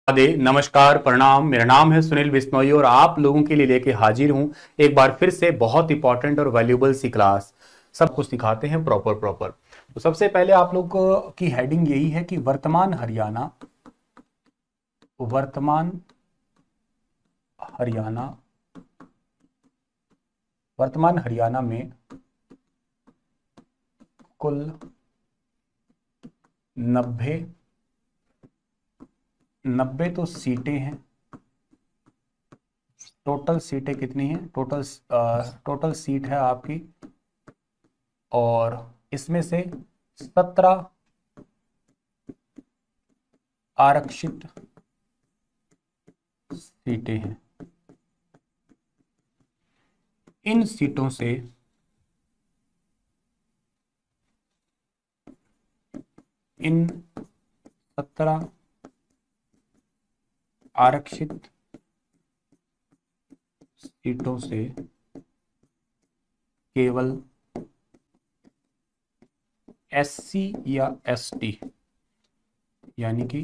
नमस्कार, प्रणाम। मेरा नाम है सुनील बिश्नोई और आप लोगों के लिए लेके हाजिर हूं एक बार फिर से बहुत इंपॉर्टेंट और वैल्यूबल सी क्लास। सब कुछ सिखाते हैं प्रॉपर प्रॉपर। तो सबसे पहले आप लोग की हेडिंग यही है कि वर्तमान हरियाणा वर्तमान हरियाणा में कुल 90 तो सीटें हैं। टोटल सीटें कितनी हैं? टोटल सीट है आपकी, और इसमें से 17 आरक्षित सीटें हैं। इन सीटों से इन 17 आरक्षित सीटों से केवल एससी या एसटी यानी कि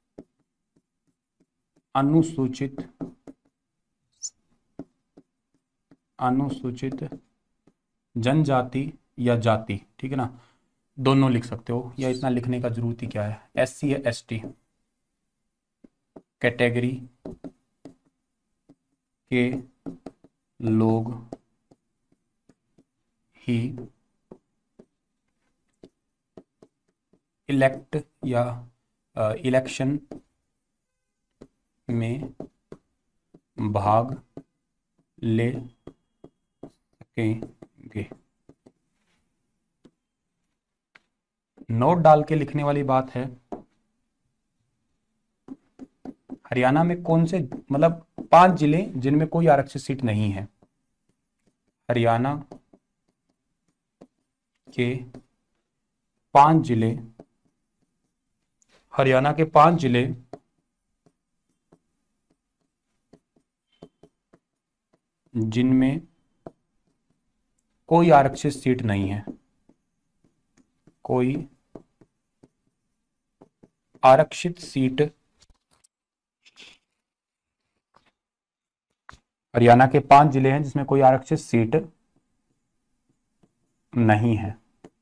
अनुसूचित जनजाति या जाति, ठीक है ना, दोनों लिख सकते हो, या इतना लिखने का जरूरत ही क्या है। एससी या एसटी कैटेगरी के लोग ही इलेक्शन में भाग ले सकेंगे। नोट डाल के लिखने वाली बात है, हरियाणा में कौन से, मतलब 5 जिले जिनमें कोई आरक्षित सीट नहीं है। हरियाणा के 5 जिले जिनमें कोई आरक्षित सीट नहीं है। कोई आरक्षित सीट हरियाणा के 5 जिले हैं जिसमें कोई आरक्षित सीट नहीं है,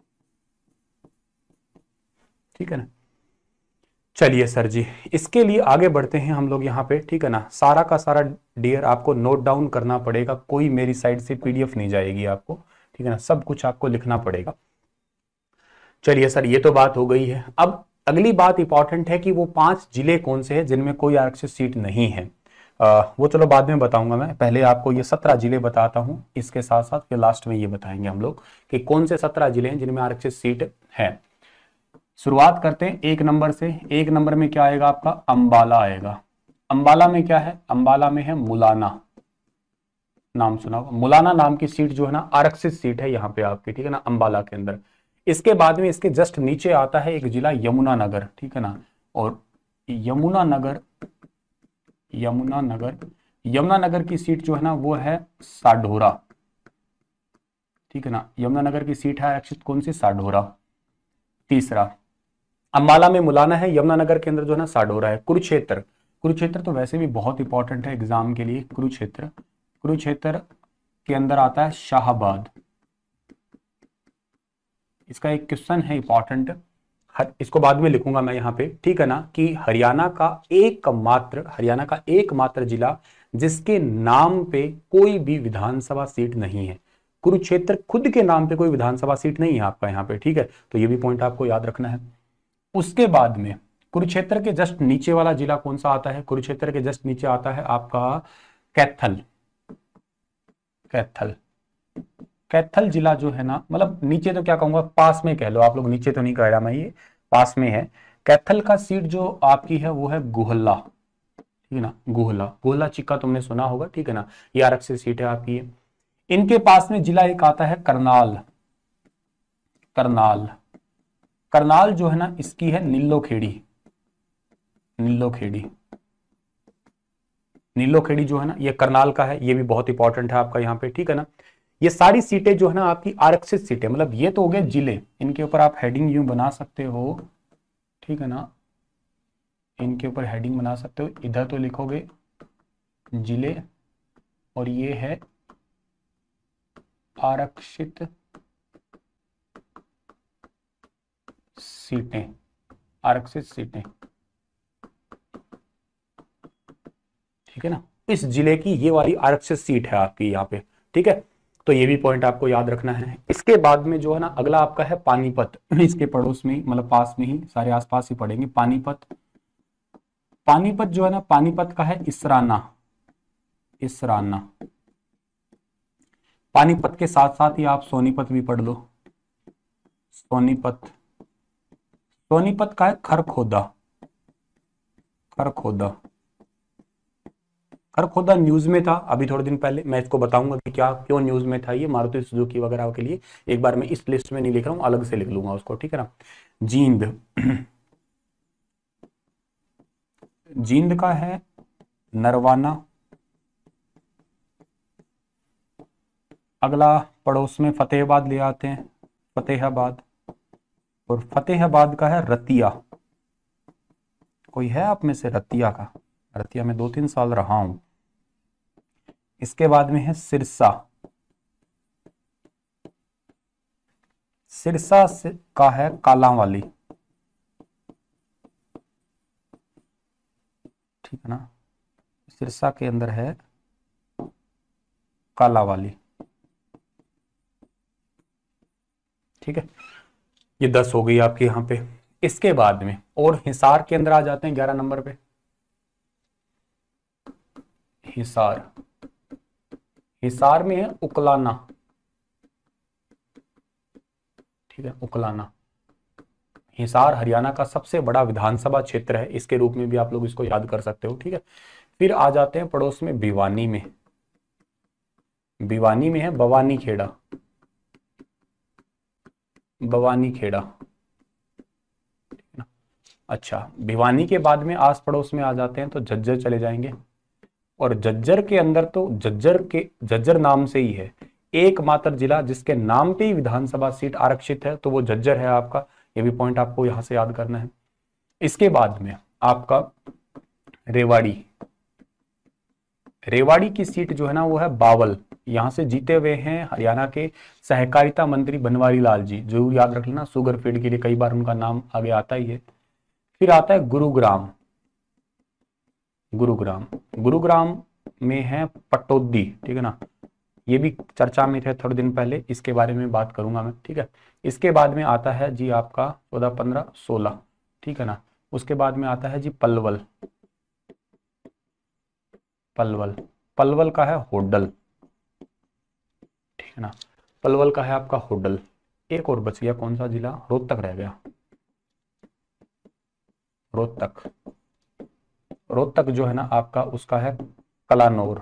ठीक है ना। चलिए सर जी, इसके लिए आगे बढ़ते हैं हम लोग यहाँ पे, ठीक है ना। सारा का सारा डियर आपको नोट डाउन करना पड़ेगा, कोई मेरी साइड से पीडीएफ नहीं जाएगी आपको, ठीक है ना, सब कुछ आपको लिखना पड़ेगा। चलिए सर, ये तो बात हो गई है। अब अगली बात इंपॉर्टेंट है कि वो 5 जिले कौन से हैं जिनमें कोई आरक्षित सीट नहीं है। वो चलो बाद में बताऊंगा, मैं पहले आपको ये 17 जिले बताता हूं, इसके साथ साथ फिर लास्ट में ये बताएंगे हम लोग कि कौन से 17 जिले हैं जिनमें आरक्षित सीट है। शुरुआत करते हैं 1 नंबर से। 1 नंबर में क्या आएगा आपका? अंबाला आएगा। अंबाला में क्या है? अंबाला में है मुलाना, नाम सुना होगा। मुलाना नाम की सीट जो है ना, आरक्षित सीट है यहाँ पे आपकी, ठीक है ना, अंबाला के अंदर। इसके बाद में इसके जस्ट नीचे आता है एक जिला यमुनानगर, ठीक है ना, और यमुनानगर की सीट जो है ना वो है साढौरा, ठीक है ना। यमुनानगर की सीट है आरक्षित, कौन सी? साढौरा। तीसरा, अंबाला में मुलाना है, यमुनानगर के अंदर जो है ना साढौरा है। कुरुक्षेत्र तो वैसे भी बहुत इंपॉर्टेंट है एग्जाम के लिए। कुरुक्षेत्र के अंदर आता है शाहाबाद। इसका एक क्वेश्चन है इंपॉर्टेंट, इसको बाद में लिखूंगा मैं यहाँ पे, ठीक है ना, कि हरियाणा का एकमात्र जिला जिसके नाम पे कोई भी विधानसभा सीट नहीं है। कुरुक्षेत्र खुद के नाम पे कोई विधानसभा सीट नहीं है आपका यहाँ पे, ठीक है, तो ये भी पॉइंट आपको याद रखना है। उसके बाद में कुरुक्षेत्र के जस्ट नीचे वाला जिला कौन सा आता है? कुरुक्षेत्र के जस्ट नीचे आता है आपका कैथल जिला जो है ना, मतलब नीचे तो क्या कहूंगा, पास में कह लो आप लोग, नीचे तो नहीं कह रहा मैं, ये पास में है। कैथल का सीट जो आपकी है वो है गुहला, ठीक है ना, गुहला चिक्का तुमने सुना होगा, ठीक है ना, ये आरक्षित सीट है आपकी ये। इनके पास में जिला एक आता है करनाल जो है ना, इसकी है नीलोखेड़ी जो है ना, ये करनाल का है, ये भी बहुत इंपॉर्टेंट है आपका यहाँ पे, ठीक है ना। ये सारी सीटें जो है ना आपकी आरक्षित सीटें, मतलब ये तो हो गए जिले, इनके ऊपर आप हेडिंग यूं बना सकते हो, ठीक है ना, इनके ऊपर हेडिंग बना सकते हो। इधर तो लिखोगे जिले और ये है आरक्षित सीटें, आरक्षित सीटें, ठीक है ना। इस जिले की ये वाली आरक्षित सीट है आपकी यहाँ पे, ठीक है। तो ये भी पॉइंट आपको याद रखना है। इसके बाद में जो है ना अगला आपका है पानीपत। इसके पड़ोस में मतलब पास में ही, सारे आसपास ही पड़ेंगे। पानीपत, पानीपत जो है ना, पानीपत का है इसराना, इसराना। पानीपत के साथ साथ ही आप सोनीपत भी पढ़ लो, सोनीपत। सोनीपत का है खरखोदा, खरखोदा। खरखोदा न्यूज में था अभी थोड़े दिन पहले, मैं इसको बताऊंगा कि क्या क्यों न्यूज में था ये, मारुति सुजुकी वगैरह के लिए। एक बार मैं इस लिस्ट में नहीं लिख रहा हूं, अलग से लिख लूंगा उसको, ठीक है ना। जींद, जींद का है नरवाना। अगला पड़ोस में फतेहाबाद ले आते हैं, फतेहाबाद। और फतेहाबाद का है रतिया। कोई है आप में से रतिया का? रतिया में 2-3 साल रहा हूं। इसके बाद में है सिरसा, सिरसा का है कालांवाली, ठीक है ना। सिरसा के अंदर है कालांवाली, ठीक है। ये 10 हो गई आपके यहाँ पे। इसके बाद में और हिसार के अंदर आ जाते हैं 11 नंबर पे। हिसार, हिसार में है उकलाना, ठीक है, उकलाना। हिसार हरियाणा का सबसे बड़ा विधानसभा क्षेत्र है, इसके रूप में भी आप लोग इसको याद कर सकते हो, ठीक है। फिर आ जाते हैं पड़ोस में भिवानी में। भिवानी में है भवानी खेड़ा, भवानी खेड़ा, ठीक है ना। अच्छा, भिवानी के बाद में आस पड़ोस में आ जाते हैं तो झज्जर चले जाएंगे। और झज्जर के अंदर तो झज्जर के, झज्जर नाम से ही है एकमात्र जिला जिसके नाम पे ही विधानसभा सीट आरक्षित है, तो वो झज्जर है आपका। ये भी पॉइंट आपको यहां से याद करना है। इसके बाद में आपका रेवाड़ी, रेवाड़ी की सीट जो है ना वो है बावल। यहां से जीते हुए हैं हरियाणा के सहकारिता मंत्री बनवारी लाल जी, जरूर याद रख लेना, शुगर फीड के लिए कई बार उनका नाम आगे आता ही है। फिर आता है गुरुग्राम, गुरुग्राम, गुरुग्राम में है पटौदी, ठीक है ना। ये भी चर्चा में थे थोड़े दिन पहले, इसके बारे में बात करूंगा मैं, ठीक है। इसके बाद में आता है जी आपका 14, 15, 16, ठीक है ना। उसके बाद में आता है जी पलवल, पलवल, पलवल का है होडल, ठीक है ना। पलवल का है आपका होडल। एक और बच गया, कौन सा जिला? रोहतक रह गया, रोहतक। रोहतक जो है ना आपका उसका है कलानौर,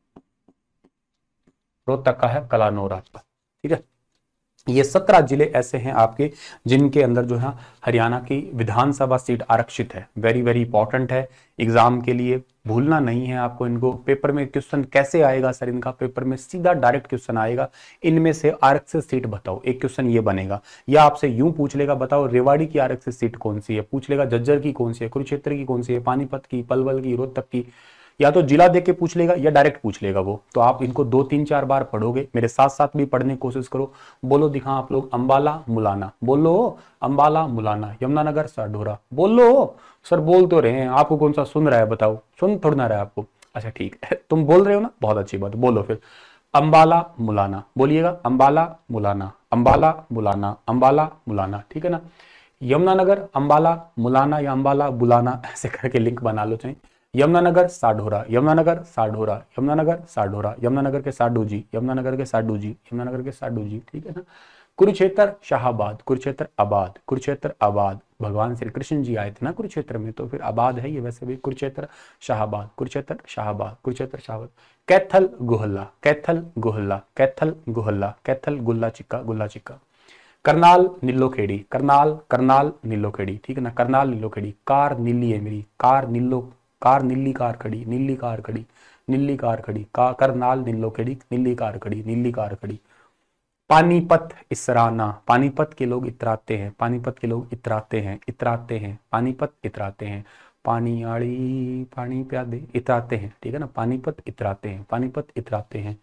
रोहतक का है कलानौर आपका, ठीक है। ये 17 जिले ऐसे हैं आपके जिनके अंदर जो है हरियाणा की विधानसभा सीट आरक्षित है। वेरी वेरी इंपॉर्टेंट है एग्जाम के लिए, भूलना नहीं है आपको इनको। पेपर में क्वेश्चन कैसे आएगा सर? इनका पेपर में सीधा डायरेक्ट क्वेश्चन आएगा, इनमें से आरक्षित सीट बताओ। एक क्वेश्चन ये बनेगा, या आपसे यूं पूछ लेगा बताओ रेवाड़ी की आरक्षित सीट कौन सी है, पूछ लेगा झज्जर की कौन सी है, कुरुक्षेत्र की कौन सी है, पानीपत की, पलवल की, रोहतक की। या तो जिला देख के पूछ लेगा या डायरेक्ट पूछ लेगा वो। तो आप इनको 2-3-4 बार पढ़ोगे, मेरे साथ साथ भी पढ़ने की कोशिश करो। बोलो दिखा आप लोग, अंबाला मुलाना बोलो, अंबाला मुलाना, यमुनानगर साढौरा बोलो। सर बोल तो रहे हैं, आपको कौन सा सुन रहा है बताओ? सुन थोड़ा ना रहा है आपको। अच्छा ठीक है, तुम बोल रहे हो ना, बहुत अच्छी बात, बोलो फिर अंबाला मुलाना, बोलिएगा अंबाला मुलाना, अंबाला मुलाना, अंबाला मुलाना, ठीक है ना। यमुनानगर अंबाला मुलाना या अंबाला बुलाना ऐसे करके लिंक बना लो चाहे। यमुनानगर साढौरा, यमुनानगर साढौरा, यमुनानगर साढौरा, यमुनानगर के साडू जी, यमुनानगर के साडू जी, यमुनानगर के साडू जी, ठीक है ना। कुरुक्षेत्र शाहाबाद, कुरुक्षेत्र आबाद, कुरुक्षेत्र आबाद, भगवान श्री कृष्ण जी आए थे ना कुरुक्षेत्र में, तो फिर आबाद है ये वैसे भी। कुरुक्षेत्र शाहाबाद, कुरुक्षेत्र शाहाबाद, कुरुक्षेत्र शाहाबाद। कैथल गुहल्ला, कैथल गुहल्ला, कैथल गुहल्ला, कैथल गुल्ला चिक्का, गुल्ला चिक्का। करनाल नीलोखेड़ी, करनाल, करनाल नीलोखेड़ी, ठीक है ना। करनाल नीलोखेड़ी। कार नीली है मेरी, कार नीलो, कार नीली कार खड़ी, नीली कार खड़ी, नीली कार खड़ी, करनाल नीलोखेड़ी, नीली कार खड़ी, नीली कार खड़ी। पानीपत इसराना, पानीपत के लोग इतराते हैं, पानीपत के लोग इतराते हैं, इतराते हैं, पानीपत इतराते हैं। पानी आड़ी पानी प्यादे, इतराते हैं, ठीक है ना, पानीपत इतराते हैं, पानीपत इतराते हैं।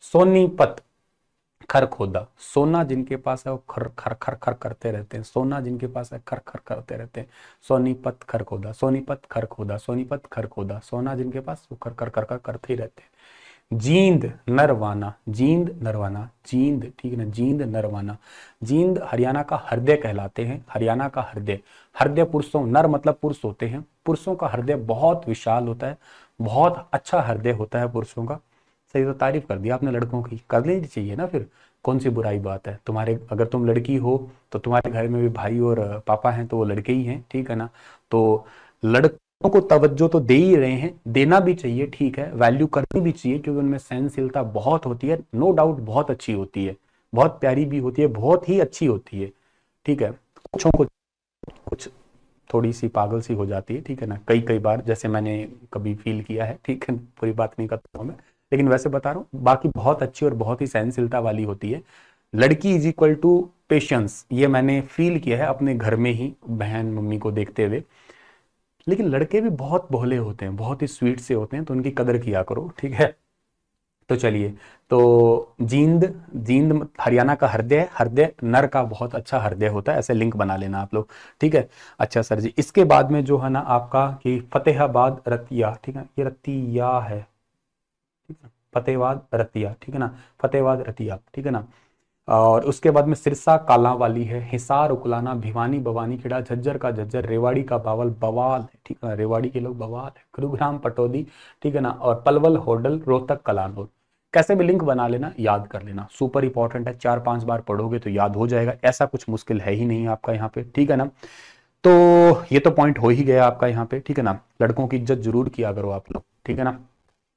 सोनीपत खर खोदा, सोना जिनके पास है वो खर खर खर खर करते रहते हैं, सोना जिनके पास है खर खर करते रहते हैं। सोनीपत खर खोदा, सोनीपत खर खोदा, सोनीपत खर खोदा, सोना जिनके पास वो खर खर खर खर करते ही रहते हैं। जींद नरवाना, जींद नरवाना, जींद, ठीक है ना, जींद नरवाना। जींद हरियाणा का हृदय कहलाते हैं, हरियाणा का हृदय। हृदय पुरुषों, नर मतलब पुरुष होते हैं, पुरुषों का हृदय बहुत विशाल होता है, बहुत अच्छा हृदय होता है पुरुषों का। सही, तो तारीफ कर दी आपने लड़कों की, कर लेनी चाहिए ना, फिर कौन सी बुराई बात है। तुम्हारे, अगर तुम लड़की हो तो तुम्हारे घर में भी भाई और पापा हैं तो वो लड़के ही हैं, ठीक है ना। तो लड़कों को तवज्जो तो दे ही रहे हैं, देना भी चाहिए, ठीक है, वैल्यू करनी भी चाहिए, क्योंकि उनमें सहनशीलता बहुत होती है, नो डाउट बहुत अच्छी होती है, बहुत प्यारी भी होती है, बहुत ही अच्छी होती है, ठीक है। कुछों को कुछ थोड़ी सी पागल सी हो जाती है, ठीक है ना, कई कई बार, जैसे मैंने कभी फील किया है, ठीक है, पूरी बात नहीं करता हूँ मैं, लेकिन वैसे बता रहा हूँ, बाकी बहुत अच्छी और बहुत ही सहनशीलता वाली होती है। लड़की इज इक्वल टू पेशेंस, ये मैंने फील किया है अपने घर में ही, बहन मम्मी को देखते हुए। लेकिन लड़के भी बहुत भोले होते हैं, बहुत ही स्वीट से होते हैं, तो उनकी कदर किया करो, ठीक है। तो चलिए, तो जींद, जींद हरियाणा का हृदय, हृदय नर का बहुत अच्छा हृदय होता है, ऐसे लिंक बना लेना आप लोग, ठीक है। अच्छा सर जी, इसके बाद में जो है ना आपका कि फतेहाबाद रतिया, ठीक है, ये रतिया है, ठीक है, फतेहाबाद रतिया, ठीक है ना, फतेहाबाद रतिया, ठीक है ना। और उसके बाद में सिरसा कालांवाली है, हिसार उकलाना, भिवानी भवानी खेड़ा, झज्जर का झज्जर, रेवाड़ी का बावल, बवाल है, ठीक है, रेवाड़ी के लोग बवाल है, गुरुग्राम पटौदी, ठीक है ना, और पलवल होडल, रोहतक कलानौर। कैसे भी लिंक बना लेना, याद कर लेना, सुपर इंपॉर्टेंट है, 4-5 बार पढ़ोगे तो याद हो जाएगा, ऐसा कुछ मुश्किल है ही नहीं आपका यहाँ पे, ठीक है ना। तो ये तो पॉइंट हो ही गया आपका यहाँ पे, ठीक है ना। लड़कों की इज्जत जरूर किया करो आप लोग, ठीक है ना,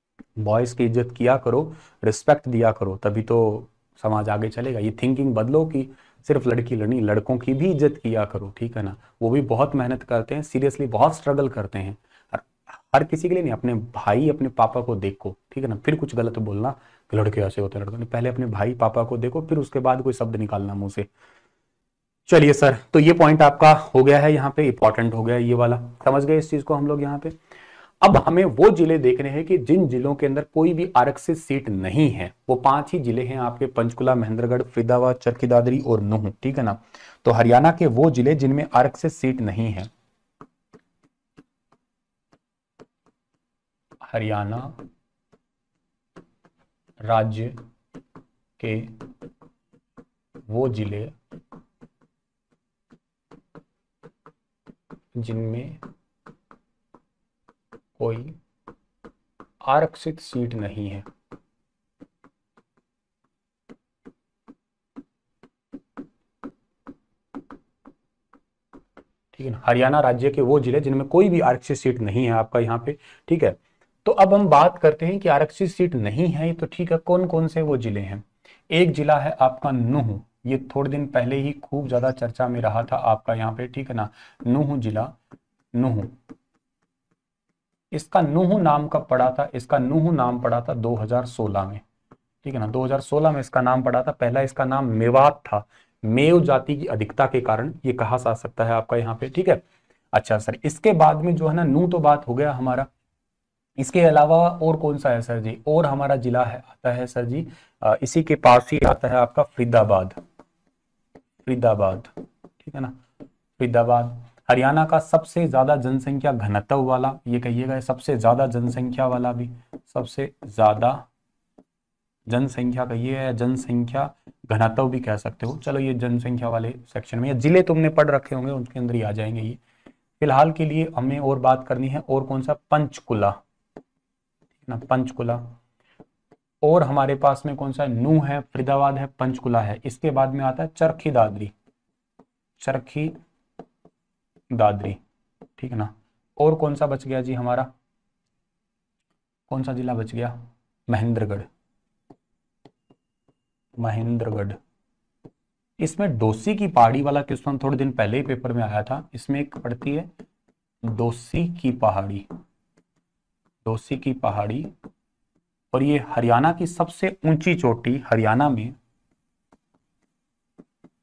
बॉयज की इज्जत किया करो, रिस्पेक्ट दिया करो, तभी तो समाज आगे चलेगा। ये थिंकिंग बदलो कि सिर्फ लड़की लड़नी, लड़कों की भी इज्जत किया करो, ठीक है ना, वो भी बहुत मेहनत करते हैं, सीरियसली बहुत स्ट्रगल करते हैं। हर हर किसी के लिए नहीं, अपने भाई अपने पापा को देखो, ठीक है ना, फिर कुछ गलत बोलना कि लड़के ऐसे होते हैं, लड़कों ने, पहले अपने भाई पापा को देखो, फिर उसके बाद कोई शब्द निकालना मुंह से। चलिए सर, तो ये पॉइंट आपका हो गया है यहाँ पे, इंपॉर्टेंट हो गया ये वाला, समझ गए इस चीज को हम लोग यहाँ पे। अब हमें वो जिले देखने हैं कि जिन जिलों के अंदर कोई भी आरक्षित सीट नहीं है, वो 5 ही जिले हैं आपके, पंचकुला, महेंद्रगढ़, फरीदाबाद, चरखी दादरी और नूंह, ठीक है ना। तो हरियाणा के वो जिले जिनमें आरक्षित सीट नहीं है, हरियाणा राज्य के वो जिले जिनमें कोई आरक्षित सीट नहीं है, ठीक है ना, हरियाणा राज्य के वो जिले जिनमें कोई भी आरक्षित सीट नहीं है आपका यहाँ पे, ठीक है। तो अब हम बात करते हैं कि आरक्षित सीट नहीं है, तो ठीक है, कौन कौन से वो जिले हैं। एक जिला है आपका नूंह, ये थोड़े दिन पहले ही खूब ज्यादा चर्चा में रहा था आपका यहाँ पे, ठीक है ना, नूंह जिला, नूंह, इसका नूंह नाम कब पड़ा था, इसका नूंह नाम पड़ा था 2016 में, ठीक है ना, 2016 में इसका नाम पड़ा था। पहला इसका नाम मेवात था, मेव जाति की अधिकता के कारण ये कहा जा सकता है आपका यहाँ पे, ठीक है। अच्छा सर, इसके बाद में जो है ना, नू तो बात हो गया हमारा, इसके अलावा और कौन सा है सर जी, और हमारा जिला है, आता है सर जी, इसी के पास ही आता है आपका फरीदाबाद, फरीदाबाद, ठीक है ना, फरीदाबाद हरियाणा का सबसे ज्यादा जनसंख्या घनत्व वाला, ये कहिएगा सबसे ज्यादा जनसंख्या वाला भी, सबसे ज्यादा जनसंख्या कहिए या जनसंख्या घनत्व भी कह सकते हो, चलो ये जनसंख्या वाले सेक्शन में, या जिले तुमने पढ़ रखे होंगे उनके अंदर ही आ जाएंगे ये। फिलहाल के लिए हमें और बात करनी है, और कौन सा, पंचकुला, ना पंचकुला, और हमारे पास में कौन सा, नूंह है, फरीदाबाद है, पंचकुला है, इसके बाद में आता है चरखी दादरी, चरखी दादरी, ठीक है ना। और कौन सा बच गया जी हमारा, कौन सा जिला बच गया, महेंद्रगढ़, महेंद्रगढ़। इसमें डोसी की पहाड़ी वाला क्वेश्चन थोड़े दिन पहले ही पेपर में आया था, इसमें एक पड़ती है डोसी की पहाड़ी, डोसी की पहाड़ी, और ये हरियाणा की सबसे ऊंची चोटी, हरियाणा में,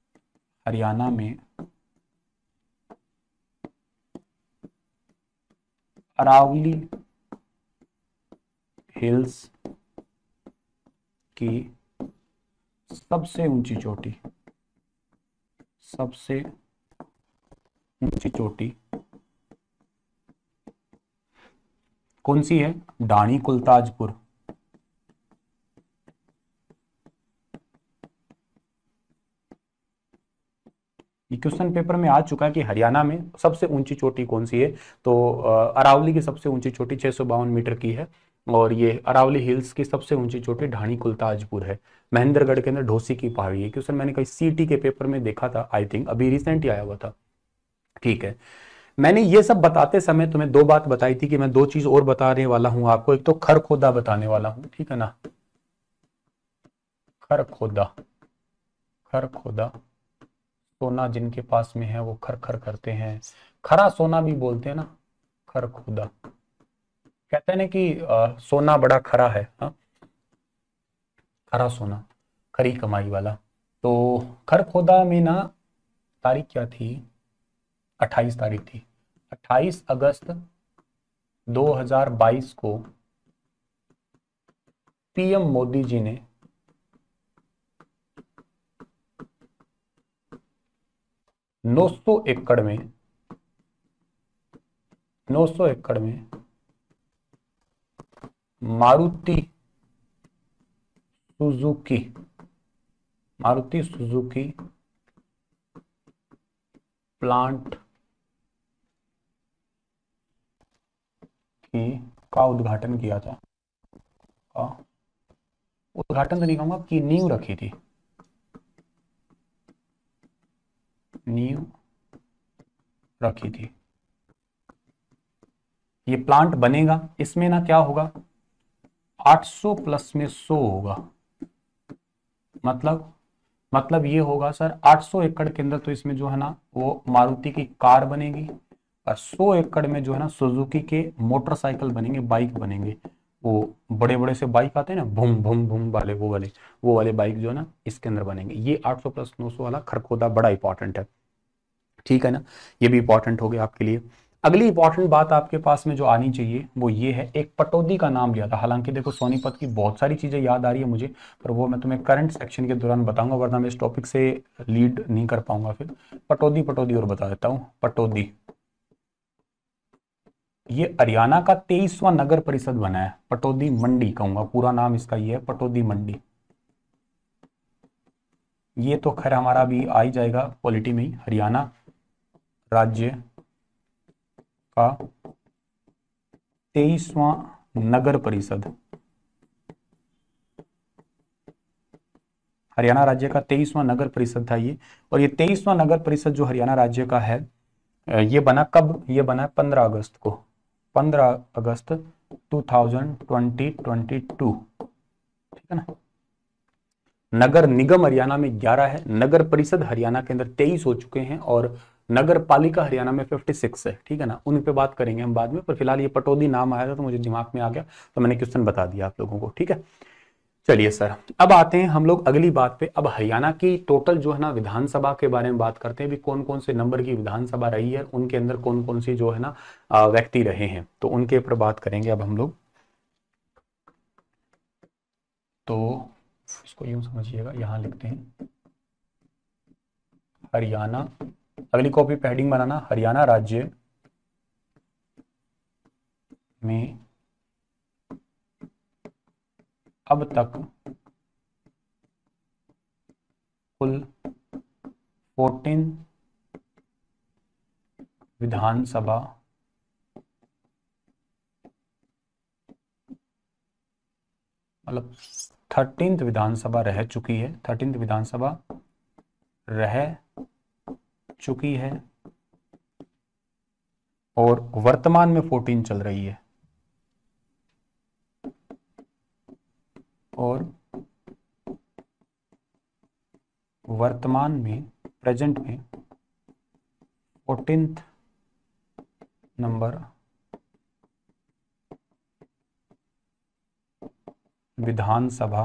हरियाणा में अरावली हिल्स की सबसे ऊंची चोटी, सबसे ऊंची चोटी कौन सी है? ढाणी कुलताजपुर। ये क्वेश्चन पेपर में आ चुका है कि हरियाणा में सबसे ऊंची चोटी कौन सी है। तो अरावली की सबसे ऊंची चोटी 652 मीटर की है, और ये अरावली हिल्स की सबसे ऊंची चोटी ढाणी कुलताजपुर है। महेंद्रगढ़ के अंदर ढोसी की पहाड़ी है। क्वेश्चन मैंने कहीं सीटी के पेपर में देखा था, आई थिंक अभी रिसेंट ही आया हुआ था। ठीक है, मैंने ये सब बताते समय तुम्हें दो बात बताई थी कि मैं दो चीज और बताने वाला हूं आपको। एक तो खरखोदा बताने वाला हूं, ठीक है ना, खरखोदा। खरखोदा, सोना जिनके पास में है वो खर खर करते हैं, खरा सोना भी बोलते हैं ना, खरखोदा। कहते हैं ना कि सोना बड़ा खरा है, हाँ, खरा सोना, खरी कमाई वाला। तो खरखोदा में ना तारीख क्या थी? 28 तारीख थी, 28 अगस्त 2022 को पीएम मोदी जी ने 900 एकड़ में 900 एकड़ में Maruti Suzuki, Maruti Suzuki plant की का उद्घाटन किया था। का उद्घाटन तो नहीं कहूंगा, कि नींव रखी थी, नींव रखी थी। ये प्लांट बनेगा, इसमें ना क्या होगा, 800 प्लस में 100 होगा। मतलब ये होगा सर, 800 एकड़ के अंदर तो इसमें जो है ना वो मारुति की कार बनेगी, और 100 एकड़ में जो है ना सुजुकी के मोटरसाइकिल बनेंगे, बाइक बनेंगे। वो बड़े बड़े से बाइक आते हैं ना, भूम भूम भूम वाले, वो वाले बाइक जो है ना इसके अंदर बनेंगे। ये 800 प्लस 900 वाला खरखोदा बड़ा इंपॉर्टेंट है, ठीक है ना, ये भी इंपॉर्टेंट हो गया आपके लिए। अगली इंपॉर्टेंट बात आपके पास में जो आनी चाहिए वो ये है, एक पटौदी का नाम लिया था। हालांकि देखो सोनीपत की बहुत सारी चीजें याद आ रही है मुझे, पर वो मैं तुम्हें करंट सेक्शन के दौरान बताऊंगा, वरना मैं इस टॉपिक से लीड नहीं कर पाऊंगा फिर। पटौदी पटौदी और बता देता हूँ। पटौदी ये हरियाणा का 23वां नगर परिषद बना है। पटौदी मंडी कहूंगा, पूरा नाम इसका ये है, पटौदी मंडी। ये तो खैर हमारा भी आ ही जाएगा पॉलिटी में ही। हरियाणा राज्य का 23वां नगर परिषद, हरियाणा राज्य का 23वां नगर परिषद था ये। और ये 23वां नगर परिषद जो हरियाणा राज्य का है, ये बना कब? ये बना 15 अगस्त को, 15 अगस्त 2022, ठीक है ना। नगर निगम हरियाणा में 11 है, नगर परिषद हरियाणा के अंदर 23 हो चुके हैं, और नगर पालिका हरियाणा में 56 है, ठीक है ना। उन पे बात करेंगे हम बाद में, पर फिलहाल ये पटौदी नाम आया था तो मुझे दिमाग में आ गया, तो मैंने क्वेश्चन बता दिया आप लोगों को, ठीक है। चलिए सर, अब आते हैं हम लोग अगली बात पे। अब हरियाणा की टोटल जो है ना विधानसभा के बारे में बात करते हैं भी, कौन कौन से नंबर की विधानसभा रही है, उनके अंदर कौन कौन सी जो है ना व्यक्ति रहे हैं, तो उनके ऊपर बात करेंगे अब हम लोग। तो इसको यूं समझिएगा, यहां लिखते हैं हरियाणा, अगली कॉपी पे हेडिंग बनाना, हरियाणा राज्य में अब तक कुल 14 विधानसभा मतलब 13th विधानसभा रह चुकी है, 13th विधानसभा रह चुकी है, और वर्तमान में 14 चल रही है, और वर्तमान में प्रेजेंट में 14th नंबर विधानसभा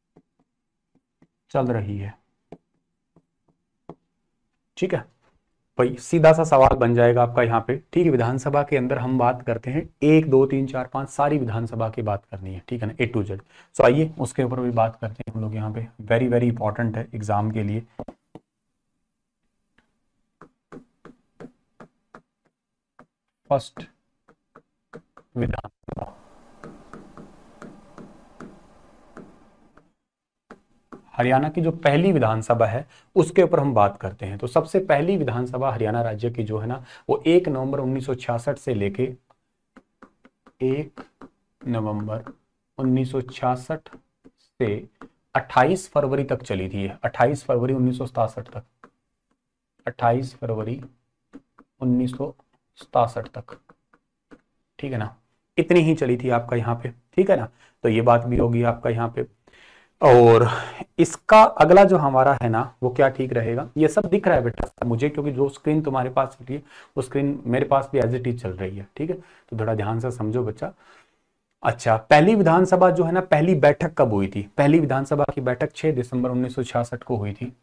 चल रही है, ठीक है। भाई सीधा सा सवाल बन जाएगा आपका यहाँ पे, ठीक है। विधानसभा के अंदर हम बात करते हैं 1 2 3 4 5 सारी विधानसभा की बात करनी है, ठीक है ना, A to Z। सो आइए उसके ऊपर भी बात करते हैं हम लोग यहाँ पे, वेरी वेरी इंपॉर्टेंट है एग्जाम के लिए। फर्स्ट विधानसभा, हरियाणा की जो पहली विधानसभा है उसके ऊपर हम बात करते हैं। तो सबसे पहली विधानसभा हरियाणा राज्य की जो है ना, वो 1 नवंबर 1966 से लेके 1 नवंबर 1966 से 28 फरवरी तक चली थी। 28 फरवरी 1967 तक, 28 फरवरी 1967 तक, ठीक है ना, इतनी ही चली थी आपका यहाँ पे, ठीक है ना। तो ये बात भी होगी आपका यहाँ पे। और इसका अगला जो हमारा है ना, वो क्या ठीक रहेगा, ये सब दिख रहा है बेटा मुझे, क्योंकि जो स्क्रीन तुम्हारे पास है वो स्क्रीन मेरे पास भी एज इट इज चल रही है, ठीक है। तो थोड़ा ध्यान से समझो बच्चा। अच्छा, पहली विधानसभा जो है ना, पहली बैठक कब हुई थी? पहली विधानसभा की बैठक 6 दिसंबर 1966 को हुई थी।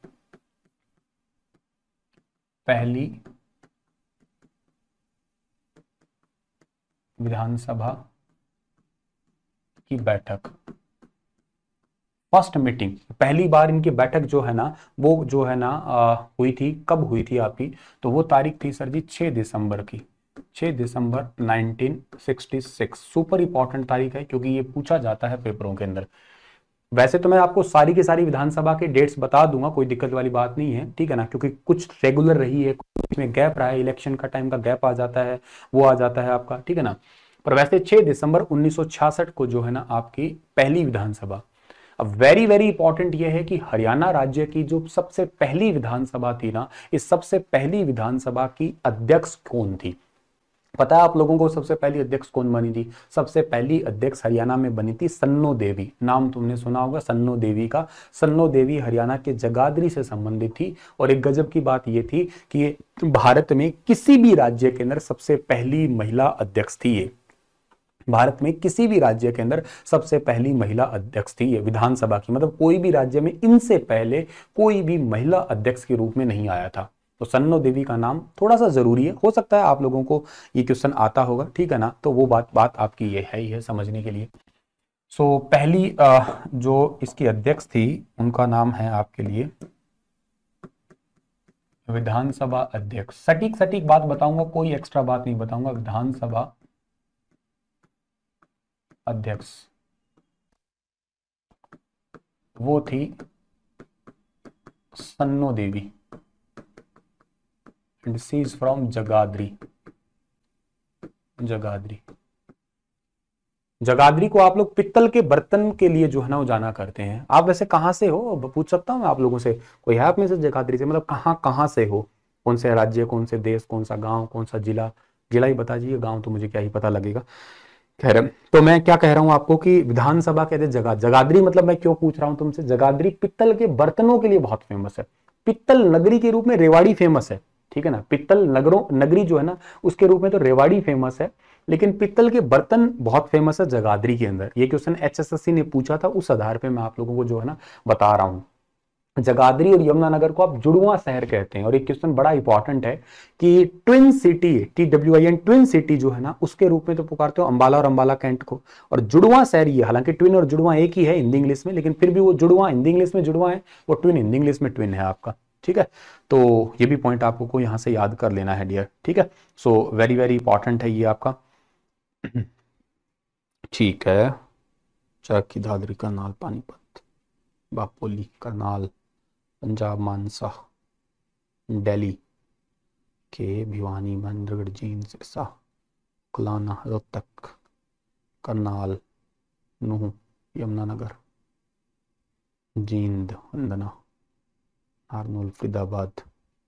पहली विधानसभा की बैठक, फर्स्ट मीटिंग, पहली बार इनकी बैठक जो है ना, वो जो है ना हुई थी, कब हुई थी आपकी? तो वो तारीख थी सर जी 6 दिसंबर की, 6 दिसंबर 1966। सुपर इंपॉर्टेंट तारीख है, क्योंकि ये पूछा जाता है पेपरों के अंदर। वैसे तो मैं आपको सारी की सारी विधानसभा के डेट्स बता दूंगा, कोई दिक्कत वाली बात नहीं है, ठीक है ना, क्योंकि कुछ रेगुलर रही है, कुछ में गैप रहा है, इलेक्शन का टाइम का गैप आ जाता है, वो आ जाता है आपका, ठीक है ना। पर वैसे 6 दिसंबर 1966 को जो है ना आपकी पहली विधानसभा। अब वेरी वेरी इंपॉर्टेंट यह है कि हरियाणा राज्य की जो सबसे पहली विधानसभा थी ना, इस सबसे पहली विधानसभा की अध्यक्ष कौन थी? पता है आप लोगों को सबसे पहली अध्यक्ष कौन बनी थी? सबसे पहली अध्यक्ष हरियाणा में बनी थी सन्नो देवी। नाम तुमने सुना होगा सन्नो देवी का। सन्नो देवी हरियाणा के जगाधरी से संबंधित थी। और एक गजब की बात यह थी कि ये भारत में किसी भी राज्य के अंदर सबसे पहली महिला अध्यक्ष थी। ये भारत में किसी भी राज्य के अंदर सबसे पहली महिला अध्यक्ष थी ये विधानसभा की, मतलब कोई भी राज्य में इनसे पहले कोई भी महिला अध्यक्ष के रूप में नहीं आया था। तो सन्नो देवी का नाम थोड़ा सा जरूरी है, हो सकता है आप लोगों को ये क्वेश्चन आता होगा, ठीक है ना। तो वो बात आपकी ये है ही है समझने के लिए। सो पहली जो इसकी अध्यक्ष थी उनका नाम है आपके लिए विधानसभा अध्यक्ष। सटीक सटीक बात बताऊंगा, कोई एक्स्ट्रा बात नहीं बताऊंगा। विधानसभा अध्यक्ष वो थी Sanno Devi, and she is from Jagadhri. Jagadhri, Jagadhri को आप लोग पित्तल के बर्तन के लिए जो है ना वो जाना करते हैं। आप वैसे कहाँ से हो, पूछ सकता हूँ मैं आप लोगों से? कोई है आप में से जगाधरी से? मतलब कहाँ कहाँ से हो, कौन से राज्य, कौन से देश, कौन सा गांव, कौन सा जिला? जिला ही बता दीजिए, गांव तो मुझे क्या ही पता लगेगा। खैर, तो मैं क्या कह रहा हूं आपको कि विधानसभा कहते हैं जगाधरी, मतलब मैं क्यों पूछ रहा हूं तुमसे, जगाधरी पित्तल के बर्तनों के लिए बहुत फेमस है। पित्तल नगरी के रूप में रेवाड़ी फेमस है, ठीक है ना। पित्तल नगरों नगरी जो है ना उसके रूप में तो रेवाड़ी फेमस है, लेकिन पित्तल के बर्तन बहुत फेमस है जगाधरी के अंदर। ये क्वेश्चन HSSC ने पूछा था, उस आधार पे मैं आप लोगों को जो है ना बता रहा हूं। जगाधरी और यमुनानगर को आप जुड़वा शहर कहते हैं। और एक क्वेश्चन बड़ा इंपॉर्टेंट है कि twin city, TWIN, twin city जो है ना उसके रूप में तो पुकारते हो अंबाला और अंबाला कैंट को। और जुड़वा शहर ये, हालांकि ट्विन और जुड़वा एक ही है हिंदी इंग्लिश में, लेकिन फिर भी वो जुड़वा हिंदी इंग्लिश में जुड़वा है, वो ट्विन हिंदी इंग्लिश में ट्विन है आपका, ठीक है। तो ये भी पॉइंट आपको को यहाँ से याद कर लेना है डियर, ठीक है। सो वेरी वेरी इंपॉर्टेंट है ये आपका, ठीक है। चरखी दादरी करनाल पानीपत बापोली करनाल पंजाब मानसा दिल्ली के भिवानी महेंद्रगढ़ जींद सिरसा कुलाना रोहतक करनाल नूह यमुनानगर जींद वंदना नारनौल फरीदाबाद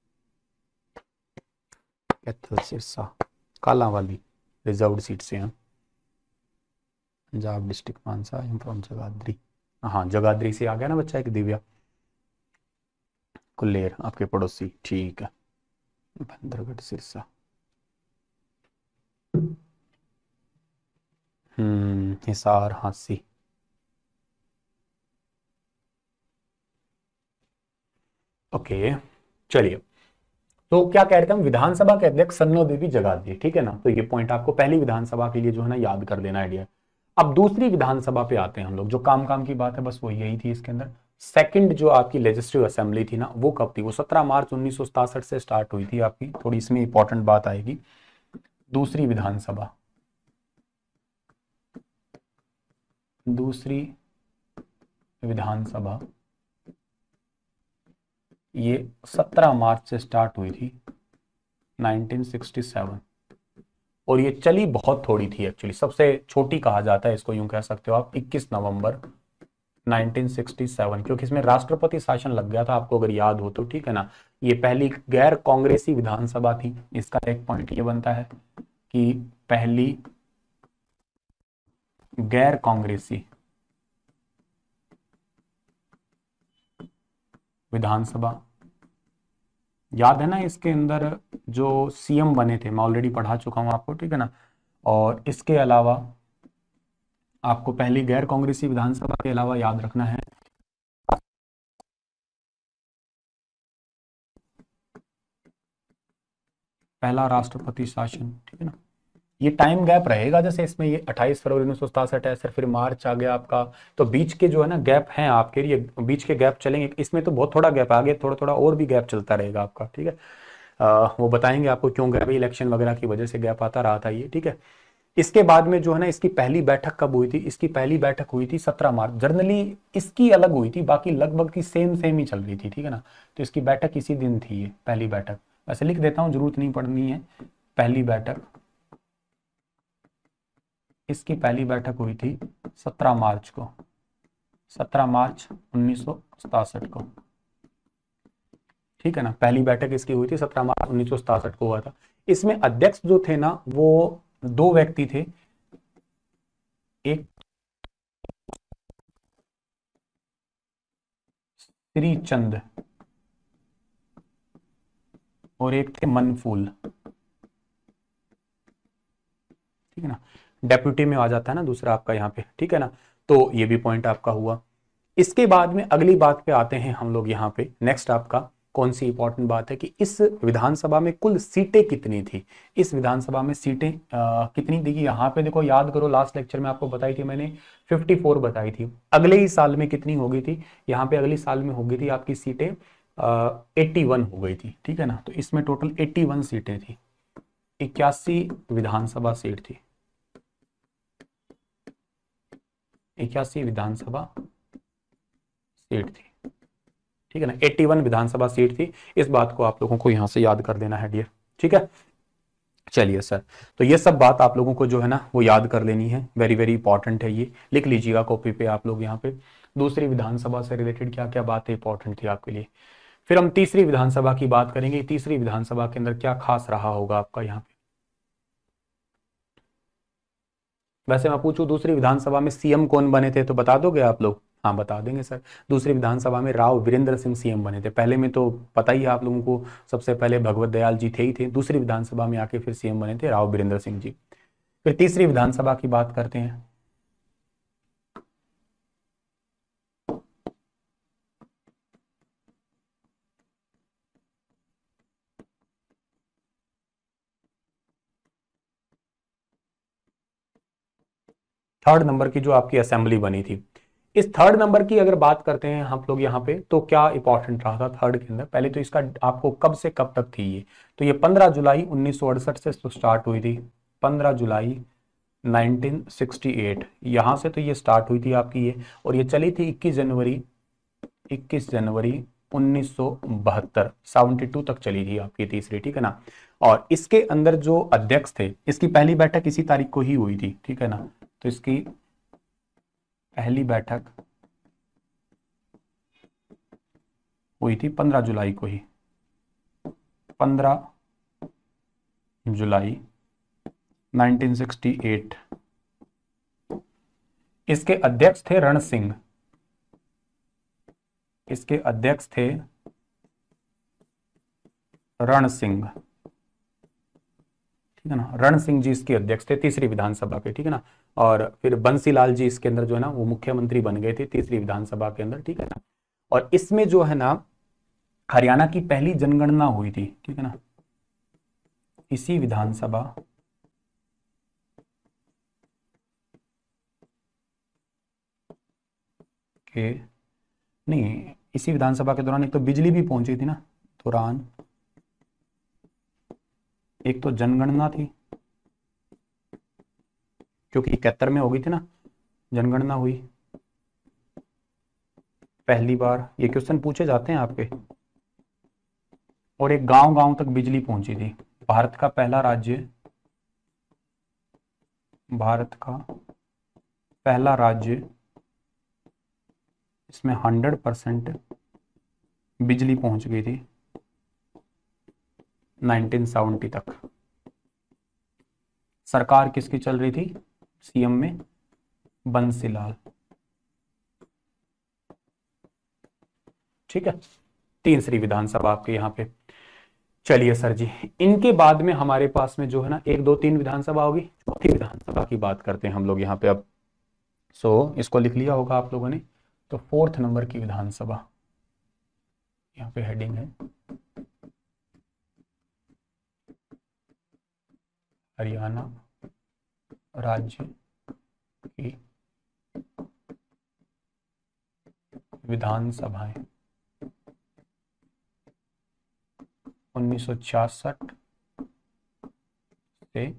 कैथल सिरसा कालांवाली रिजर्व्ड सीट से हैं। Punjab district Mansa, I am from Jagadhri. हाँ जगाधरी से आ गया ना बच्चा एक दिव्या। कुल्लेर आपके पड़ोसी, ठीक है। बंदरगढ़ सिरसा, हिसार हांसी। ओके चलिए, तो क्या कह रहे थे हम, विधानसभा के अध्यक्ष सन्नो देवी जगाधी, ठीक है ना। तो ये पॉइंट आपको पहली विधानसभा के लिए जो है ना याद कर देना आइडिया। अब दूसरी विधानसभा पे आते हैं हम लोग, जो काम काम की बात है बस वो यही थी इसके अंदर। सेकंड जो आपकी लेजिस्लेटिव असेंबली थी ना, वो कब थी, वो 17 मार्च 1967 से स्टार्ट हुई थी आपकी। थोड़ी इसमें इंपॉर्टेंट बात आएगी। दूसरी विधानसभा, दूसरी विधानसभा ये 17 मार्च से स्टार्ट हुई थी 1967, और ये चली बहुत थोड़ी थी एक्चुअली, सबसे छोटी कहा जाता है इसको, यूं कह सकते हो आप, 21 नवंबर 1967, क्योंकि इसमें राष्ट्रपति शासन लग गया था आपको अगर याद हो तो, ठीक है ना। ये पहली गैर कांग्रेसी विधानसभा थी, इसका एक पॉइंट ये बनता है कि पहली गैर कांग्रेसी विधानसभा। याद है ना इसके अंदर जो सीएम बने थे, मैं ऑलरेडी पढ़ा चुका हूं आपको, ठीक है ना। और इसके अलावा आपको पहली गैर कांग्रेसी विधानसभा के अलावा याद रखना है पहला राष्ट्रपति शासन, ठीक है ना। ये टाइम गैप रहेगा, जैसे इसमें ये 28 फरवरी 1967 है, फिर मार्च आ गया आपका, तो बीच के जो है ना गैप हैं आपके लिए, बीच के गैप चलेंगे, इसमें तो बहुत थोड़ा गैप, आगे थोड़ा थोड़ा और भी गैप चलता रहेगा आपका, ठीक है। वो बताएंगे आपको क्यों गैप, इलेक्शन वगैरह की वजह से गैप आता रहा था ये, ठीक है। इसके बाद में जो है ना इसकी पहली बैठक कब हुई थी, इसकी पहली बैठक हुई थी 17 मार्च। जर्नली इसकी अलग हुई थी, बाकी लगभग की सेम सेम ही चल रही थी, ठीक है ना। तो इसकी बैठक इसी दिन थी, ये पहली बैठक, वैसे लिख देता हूं, जरूरत नहीं पड़नी है। पहली बैठक, इसकी पहली बैठक हुई थी 17 मार्च को, 17 मार्च 1967 को, ठीक है ना। पहली बैठक इसकी हुई थी 17 मार्च 1967 को हुआ था। इसमें अध्यक्ष जो थे ना वो दो व्यक्ति थे, एक श्रीचंद और एक थे मनफूल, ठीक है ना। डेप्यूटी में आ जाता है ना दूसरा आपका यहाँ पे, ठीक है ना। तो ये भी पॉइंट आपका हुआ। इसके बाद में अगली बात पे आते हैं हम लोग यहाँ पे, नेक्स्ट आपका कौन सी इंपॉर्टेंट बात है कि इस विधानसभा में कुल सीटें कितनी थी। इस विधानसभा में सीटें कितनी थी, यहाँ पे देखो याद करो, लास्ट लेक्चर में आपको बताई थी मैंने 54 बताई थी। अगले ही साल में कितनी हो गई थी, यहाँ पे अगले साल में हो गई थी आपकी सीटें 81 हो गई थी, ठीक है ना। तो इसमें टोटल 81 सीटें थी, 81 विधानसभा सीट थी, 81 विधानसभा सीट थी, ठीक है ना। 81 विधानसभा सीट थी, इस बात को आप लोगों को यहां से याद कर देना है डियर, ठीक है। चलिए सर, तो ये सब बात आप लोगों को जो है ना वो याद कर लेनी है, वेरी वेरी इंपॉर्टेंट है, ये लिख लीजिएगा कॉपी पे आप लोग यहाँ पे। दूसरी विधानसभा से रिलेटेड क्या क्या बातें इंपॉर्टेंट थी आपके लिए। फिर हम तीसरी विधानसभा की बात करेंगे, तीसरी विधानसभा के अंदर क्या खास रहा होगा आपका यहाँ पे। वैसे मैं पूछूं दूसरी विधानसभा में सीएम कौन बने थे तो बता दोगे आप लोग। हाँ बता देंगे सर, दूसरी विधानसभा में राव वीरेंद्र सिंह सीएम बने थे। पहले में तो पता ही है आप लोगों को, सबसे पहले भगवत दयाल जी थे ही थे, दूसरी विधानसभा में आके फिर सीएम बने थे राव वीरेंद्र सिंह जी। फिर तीसरी विधानसभा की बात करते हैं। थर्ड नंबर की जो आपकी असेंबली बनी थी, इस थर्ड नंबर की अगर बात करते हैं हम लोग यहाँ पे, तो क्या इंपॉर्टेंट रहा था थर्ड के अंदर। पहले तो इसका आपको कब से कब तक थी ये, तो ये 15 जुलाई 1968 से तो स्टार्ट हुई थी, 15 जुलाई 1968 यहां से तो ये स्टार्ट हुई थी आपकी ये, और ये चली थी 21 जनवरी 1972, 72 तक चली थी आपकी तीसरी, ठीक है ना। और इसके अंदर जो अध्यक्ष थे, इसकी पहली बैठक इसी तारीख को ही हुई थी, ठीक है ना। तो इसकी पहली बैठक हुई थी 15 जुलाई को ही, 15 जुलाई 1968। इसके अध्यक्ष थे रण सिंह, इसके अध्यक्ष थे रण सिंह, ठीक है ना। रण सिंह जी इसके अध्यक्ष थे तीसरी विधानसभा के, ठीक है ना। और फिर बंसीलाल जी इसके अंदर जो है ना वो मुख्यमंत्री बन गए थे तीसरी विधानसभा के अंदर, ठीक है ना। और इसमें जो है ना हरियाणा की पहली जनगणना हुई थी, ठीक है ना, इसी विधानसभा के, नहीं, इसी विधानसभा के दौरान एक तो बिजली भी पहुंची थी ना दौरान, एक तो जनगणना थी क्योंकि 71 में हो गई थी ना जनगणना हुई पहली बार, ये क्वेश्चन पूछे जाते हैं आपके, और एक गांव गांव तक बिजली पहुंची थी। भारत का पहला राज्य, भारत का पहला राज्य इसमें 100% बिजली पहुंच गई थी 1970 तक। सरकार किसकी चल रही थी सीएम में, बंसीलाल, ठीक है। तीसरी विधानसभा आपके यहाँ पे। चलिए सर जी, इनके बाद में हमारे पास में जो है ना 1 2 3 विधानसभा होगी, चौथी विधानसभा की बात करते हैं हम लोग यहाँ पे अब। इसको लिख लिया होगा आप लोगों ने, तो 4th नंबर की विधानसभा यहाँ पे हेडिंग है, हरियाणा राज्य की विधानसभाएं 1966 से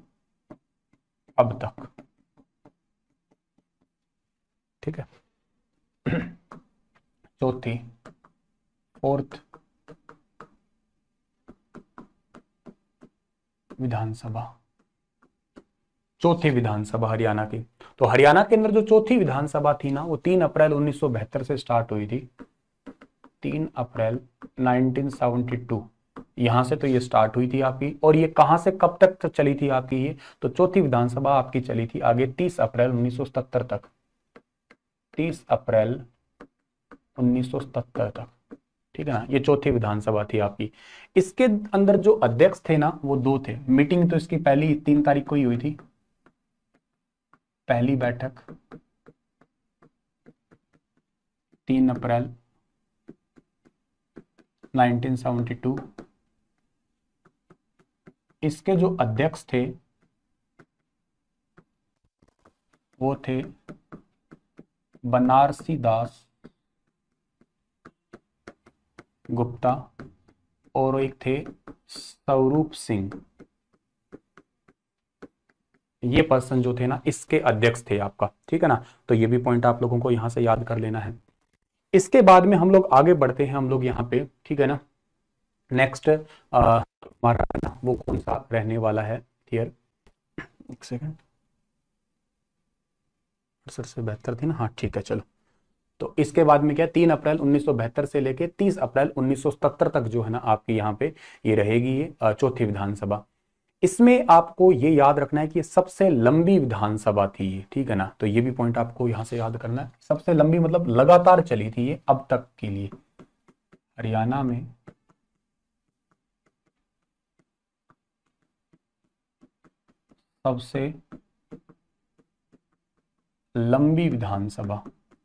अब तक, ठीक है। चौथी, 4th विधानसभा, चौथी विधानसभा हरियाणा की। तो हरियाणा के अंदर जो चौथी विधानसभा थी ना, वो 3 अप्रैल 1972 से स्टार्ट हुई थी, 3 अप्रैल 1972 यहां से तो ये स्टार्ट हुई थी आपकी। और ये कहां से कब तक चली थी आपकी ये, तो चौथी विधानसभा आपकी चली थी आगे 30 अप्रैल 1977 तक, 30 अप्रैल 1977 तक, ठीक है ना। ये चौथी विधानसभा थी आपकी। इसके अंदर जो अध्यक्ष थे ना वो 2 थे। मीटिंग तो इसकी पहली 3 तारीख को ही हुई थी, पहली बैठक 3 अप्रैल 1972। इसके जो अध्यक्ष थे वो थे बनारसी दास गुप्ता, और एक थे स्वरूप सिंह। ये पर्सन जो थे ना इसके अध्यक्ष थे आपका, ठीक है ना। तो ये भी पॉइंट आप लोगों को यहां से याद कर लेना है। इसके बाद में हम लोग आगे बढ़ते हैं हम लोग यहाँ पे, ठीक है ना। नेक्स्ट हमारा ना वो कौन सा रहने वाला है थियर, एक सेकंड, 68 से 72 थी ना, हाँ ठीक है चलो। तो इसके बाद में क्या, 3 अप्रैल 1972 से लेके 30 अप्रैल 1977 तक जो है ना आपकी यहाँ पे ये रहेगी ये चौथी विधानसभा। इसमें आपको ये याद रखना है कि ये सबसे लंबी विधानसभा थी ये, ठीक है ना। तो ये भी पॉइंट आपको यहां से याद करना है, सबसे लंबी मतलब लगातार चली थी ये अब तक के लिए हरियाणा में सबसे लंबी विधानसभा,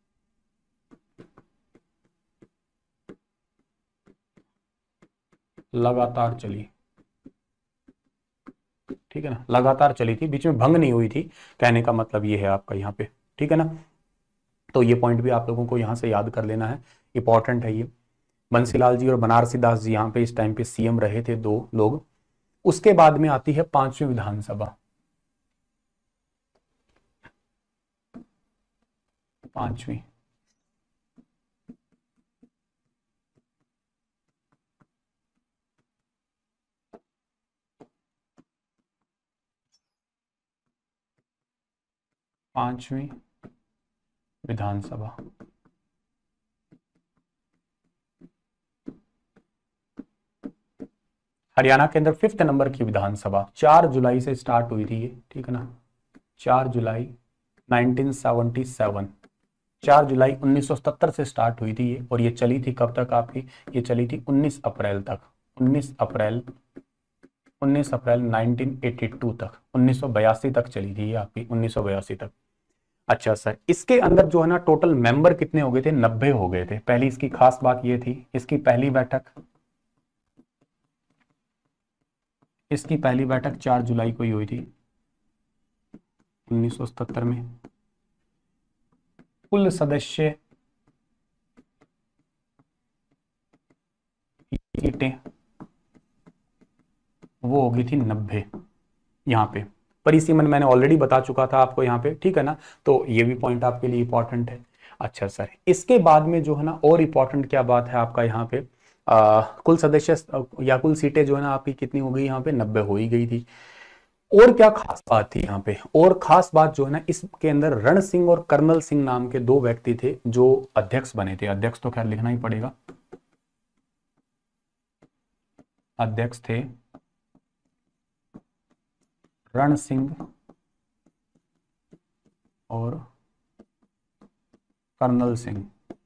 लगातार चली, ठीक है ना, लगातार चली थी, बीच में भंग नहीं हुई थी, कहने का मतलब ये है आपका यहाँ पे, ठीक है ना। तो ये पॉइंट भी आप लोगों को यहां से याद कर लेना है, इंपॉर्टेंट है ये। बंसीलाल जी और बनारसी दास जी यहाँ पे इस टाइम पे सीएम रहे थे 2 लोग। उसके बाद में आती है 5वीं विधानसभा, 5वीं, विधानसभा। हरियाणा के अंदर 5th नंबर की विधानसभा 4 जुलाई से स्टार्ट हुई थी ये, ठीक है ना, 4 जुलाई 1977, 4 जुलाई 1977 से स्टार्ट हुई थी ये, और ये चली थी कब तक आपकी, ये चली थी 19 अप्रैल तक, 19 अप्रैल 1982 तक, 1982 तक चली थी ये आपकी, 1982 तक। अच्छा सर, इसके अंदर जो है ना टोटल मेंबर कितने हो गए थे? 90 हो गए थे। पहली इसकी खास बात ये थी, इसकी पहली बैठक 4 जुलाई को ही हुई थी 1977 में। कुल सदस्य सीटें वो होगी थी 90 यहाँ पे। परिसीमन मैंने ऑलरेडी बता चुका था आपको यहाँ पे, ठीक है ना, तो ये भी पॉइंट आपके लिए इंपॉर्टेंट है। अच्छा सर, इसके बाद में जो है ना और इंपॉर्टेंट क्या बात है आपका यहाँ पे, कुल सदस्य या कुल सीटें जो है ना आपकी कितनी हो गई यहाँ पे? 90 हो ही गई थी। और क्या खास बात थी यहाँ पे? और खास बात जो है ना, इसके अंदर रण सिंह और कर्नल सिंह नाम के दो व्यक्ति थे जो अध्यक्ष बने थे। अध्यक्ष तो खैर लिखना ही पड़ेगा, अध्यक्ष थे रण सिंह और कर्नल सिंह,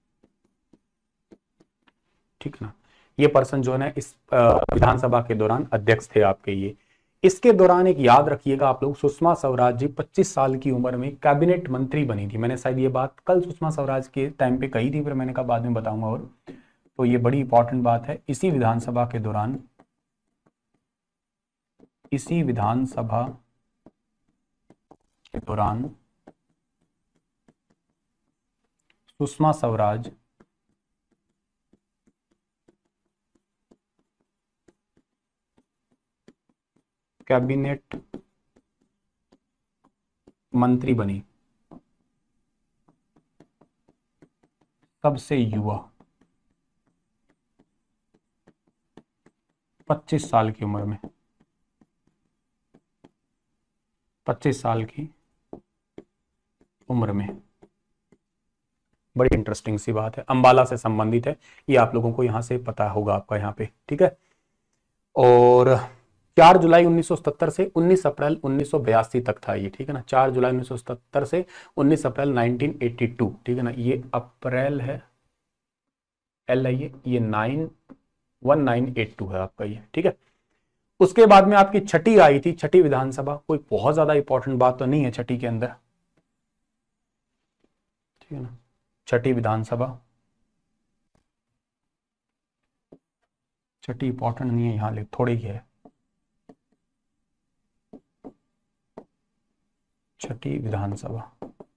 ठीक ना। ये पर्सन जो है ना इस विधानसभा के दौरान अध्यक्ष थे आपके ये। इसके दौरान एक याद रखिएगा आप लोग, सुषमा स्वराज जी 25 साल की उम्र में कैबिनेट मंत्री बनी थी। मैंने शायद ये बात कल सुषमा स्वराज के टाइम पे कही थी, फिर मैंने कहा बाद में बताऊंगा। और तो ये बड़ी इंपॉर्टेंट बात है, इसी विधानसभा के दौरान सुषमा स्वराज कैबिनेट मंत्री बनी, सबसे युवा 25 साल की उम्र में, 25 साल की उम्र में। बड़ी इंटरेस्टिंग सी बात है, अंबाला से संबंधित है, ये आप लोगों को यहां से पता होगा आपका यहाँ पे, ठीक है। और 4 जुलाई 1977 से 19 अप्रैल 1982 तक था ये, ठीक है ना। 4 जुलाई 1977 से 19 अप्रैल 1982, ठीक है ना। ये अप्रैल है, एल है ये 1982 है आपका ये, ठीक है। उसके बाद में आपकी छठी आई थी, छठी विधानसभा। कोई बहुत ज्यादा इंपॉर्टेंट बात तो नहीं है छठी के अंदर, ठीक है ना। छठी विधानसभा, छठी इंपॉर्टेंट नहीं है यहाँ, ले थोड़ी ही है। छठी विधानसभा,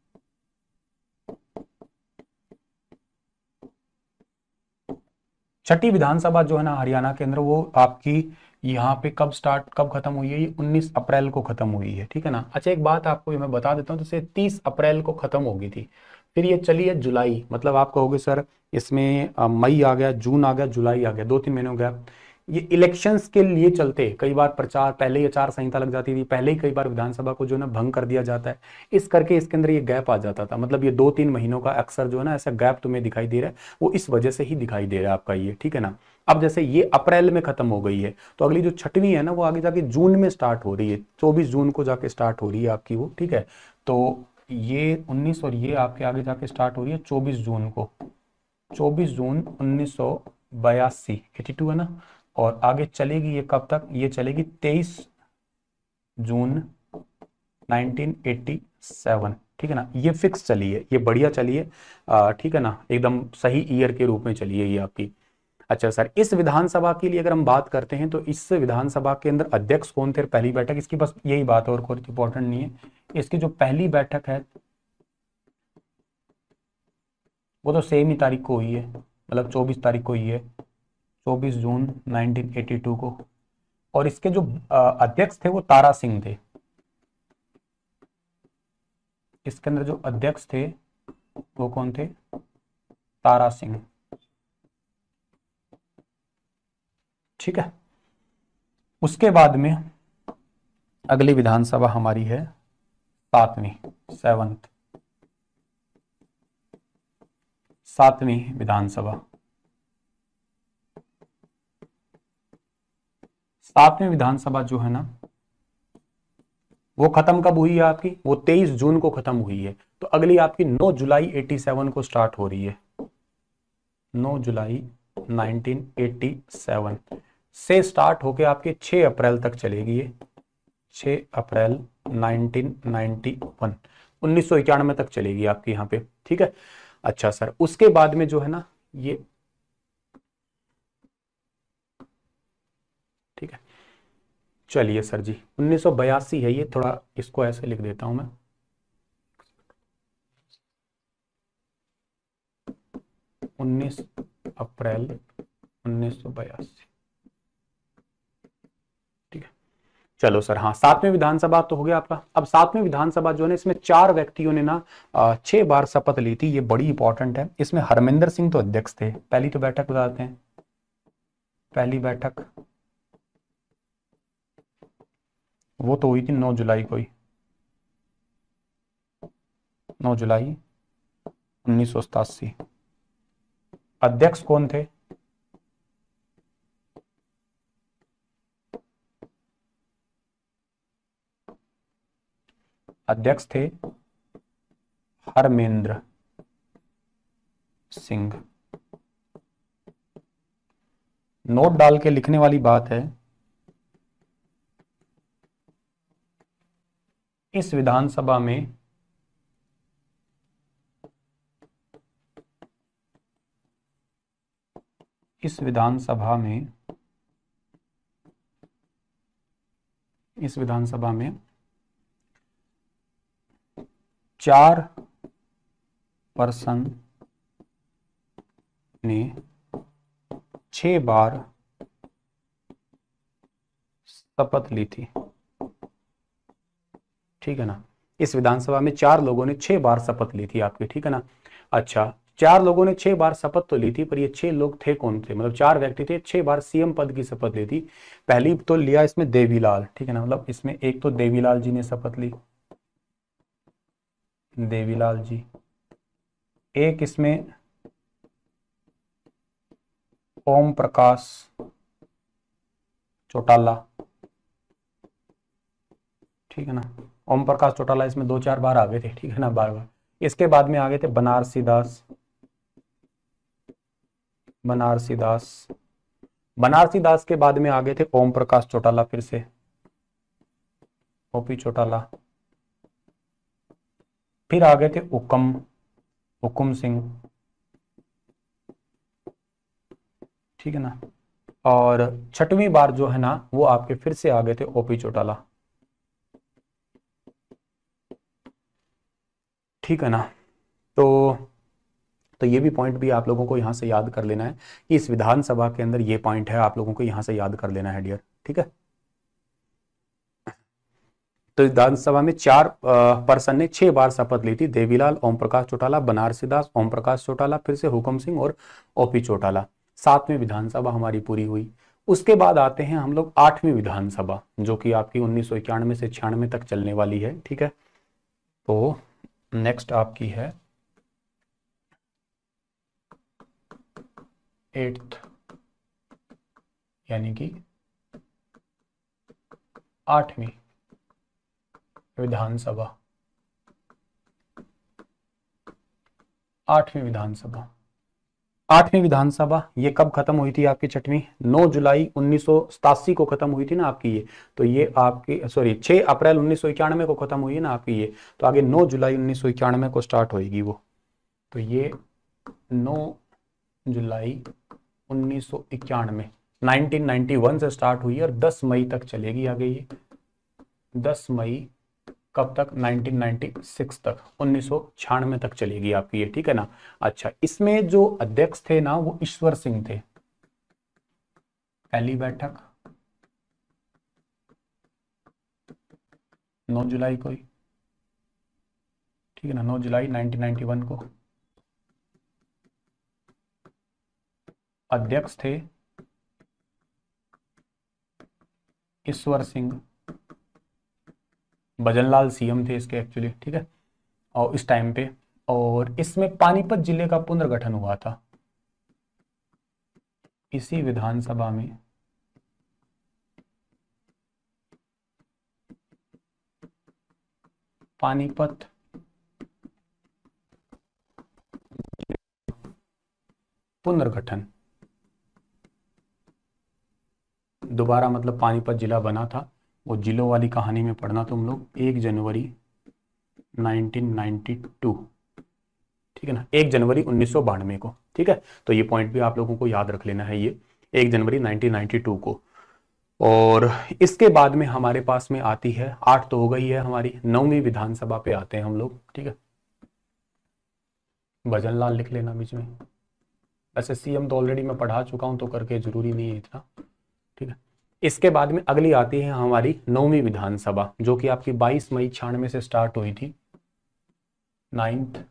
छठी विधानसभा जो है ना हरियाणा के अंदर, वो आपकी यहाँ पे कब खत्म हुई है? ये 19 अप्रैल को खत्म हुई है, ठीक है ना। अच्छा, एक बात आपको मैं बता देता हूँ, जैसे 30 अप्रैल को खत्म हो गई थी, फिर ये चली है जुलाई। मतलब आप कहोगे सर इसमें मई आ गया, जून आ गया, जुलाई आ गया, 2-3 महीने हो गया। ये इलेक्शंस के लिए चलते कई बार प्रचार, पहले ही आचार संहिता लग जाती थी, पहले ही कई बार विधानसभा को जो है ना भंग कर दिया जाता है, इस करके इसके अंदर ये गैप आ जाता था। मतलब ये 2-3 महीनों का अक्सर जो है ना ऐसा गैप तुम्हें दिखाई दे रहा है, वो इस वजह से ही दिखाई दे रहा है आपका ये, ठीक है ना। अब जैसे ये अप्रैल में खत्म हो गई है, तो अगली जो छठवीं है ना वो आगे जाके जून में स्टार्ट हो रही है, 24 जून को जाके स्टार्ट हो रही है आपकी वो, ठीक है। तो ये 19 और ये आपके आगे जाके स्टार्ट हो रही है 24 जून को, 24 जून 1982, 82 है ना। और आगे चलेगी ये कब तक? ये चलेगी 23 जून 1987, ठीक है ना। ये फिक्स चली है, ये बढ़िया चली है, ठीक है ना, एकदम सही ईयर के रूप में चली है ये आपकी। अच्छा सर, इस विधानसभा के लिए अगर हम बात करते हैं तो इस विधानसभा के अंदर अध्यक्ष कौन थे? पहली बैठक इसकी, बस यही बात है और कोई इंपॉर्टेंट नहीं है। इसकी जो पहली बैठक है वो तो सेम ही तारीख को हुई है, मतलब 24 तारीख को हुई है, 24 जून 1982 को। और इसके जो अध्यक्ष थे वो तारा सिंह थे। इसके अंदर जो अध्यक्ष थे वो कौन थे? तारा सिंह, ठीक है। उसके बाद में अगली विधानसभा हमारी है 7वीं, 7वीं विधानसभा। 7वीं विधानसभा जो है ना वो खत्म कब हुई है आपकी? वो 23 जून को खत्म हुई है। तो अगली आपकी 9 जुलाई 87 को स्टार्ट हो रही है, 9 जुलाई 1987 से स्टार्ट होके आपके 6 अप्रैल तक चलेगी ये, 6 अप्रैल 1991। 1991 तक चलेगी आपकी यहाँ पे, ठीक है। अच्छा सर, उसके बाद में जो है ना ये, ठीक है, चलिए सर जी 1982 है ये, थोड़ा इसको ऐसे लिख देता हूं मैं, 19 अप्रैल 1982, ठीक है। चलो सर, हाँ, सातवें विधानसभा तो हो गया आपका। अब सातवें विधानसभा जो है ना, इसमें 4 व्यक्तियों ने ना 6 बार शपथ ली थी, ये बड़ी इंपॉर्टेंट है। इसमें हरमिंदर सिंह तो अध्यक्ष थे। पहली तो बैठक बताते हैं, पहली बैठक वो तो हुई थी 9 जुलाई को ही, 9 जुलाई 1987। अध्यक्ष कौन थे? अध्यक्ष थे हरमेंद्र सिंह। नोट डाल के लिखने वाली बात है, इस विधानसभा में इस विधानसभा में इस विधानसभा में 4 पर्सन ने 6 बार शपथ ली थी, ठीक है ना। इस विधानसभा में 4 लोगों ने 6 बार शपथ ली थी आपकी, ठीक है ना। अच्छा, 4 लोगों ने 6 बार शपथ तो ली थी, पर ये 6 लोग थे कौन थे? मतलब 4 व्यक्ति थे, 6 बार सीएम पद की शपथ ली थी। पहली तो लिया इसमें देवीलाल, ठीक है ना, मतलब इसमें एक तो देवीलाल जी ने शपथ ली, देवीलाल जी। एक इसमें ओम प्रकाश चौटाला, ठीक है ना। ओम प्रकाश चौटाला इसमें 2-4 बार आ गए थे, ठीक है ना, बार बार। इसके बाद में आ गए थे बनारसी दास, बनारसी दास। बनारसी दास के बाद में आ गए थे ओम प्रकाश चौटाला, फिर से ओपी चौटाला। फिर आ गए थे हुक्म हुकुम सिंह, ठीक है ना। और 6वीं बार जो है ना, वो आपके फिर से आ गए थे ओपी चौटाला, ठीक है ना। तो ये भी पॉइंट भी आप लोगों को यहां से याद कर लेना है कि इस विधानसभा के अंदर ये पॉइंट है, आप लोगों को यहां से याद कर लेना है डियर, ठीक है। तो विधानसभा में 4 पर्सन ने 6 बार शपथ ली थी, देवीलाल, ओम प्रकाश चौटाला, बनारसी दास, ओम प्रकाश चौटाला, फिर से हुकुम सिंह और ओपी चौटाला। 7वीं विधानसभा हमारी पूरी हुई। उसके बाद आते हैं हम लोग 8वीं विधानसभा, जो कि आपकी 1991 से 96 तक चलने वाली है, ठीक है। तो नेक्स्ट आपकी है 8th, यानी कि 8वीं विधानसभा। 8वीं विधानसभा 8वीं विधानसभा ये कब खत्म हुई थी आपकी? 6वीं 9 जुलाई 1987 को खत्म हुई थी ना आपकी ये। तो ये आपकी, सॉरी, 6 अप्रैल 1991 को खत्म हुई है ना आपकी ये। तो आगे 9 जुलाई 1991 को स्टार्ट होएगी वो। तो ये 9 जुलाई 1991 1991 से स्टार्ट हुई है और 10 मई तक चलेगी आगे ये। 10 मई कब तक? 1996 तक, 1996 तक चलेगी आपकी ये, ठीक है ना। अच्छा, इसमें जो अध्यक्ष थे ना, वो ईश्वर सिंह थे। पहली बैठक 9 जुलाई को ही, ठीक है ना, 9 जुलाई 1991 को। अध्यक्ष थे ईश्वर सिंह, भजनलाल सीएम थे इसके एक्चुअली, ठीक है, और इस टाइम पे। और इसमें पानीपत जिले का पुनर्गठन हुआ था इसी विधानसभा में। पानीपत पुनर्गठन दोबारा, मतलब पानीपत जिला बना था। वो जिलों वाली कहानी में पढ़ना तुम लोग। 1 जनवरी 1992, ठीक है ना, 1 जनवरी 1992 को, ठीक है। तो ये पॉइंट भी आप लोगों को याद रख लेना है, ये 1 जनवरी 1992 को। और इसके बाद में हमारे पास में आती है, 8 तो हो गई है हमारी, 9वीं विधानसभा पे आते हैं हम लोग, ठीक है। भजन लाल लिख लेना बीच में, वैसे सीएम तो ऑलरेडी मैं पढ़ा चुका हूं तो करके जरूरी नहीं है इतना, ठीक है। इसके बाद में अगली आती है हमारी 9वीं विधानसभा, जो कि आपकी 22 मई 96 से स्टार्ट हुई थी। 9th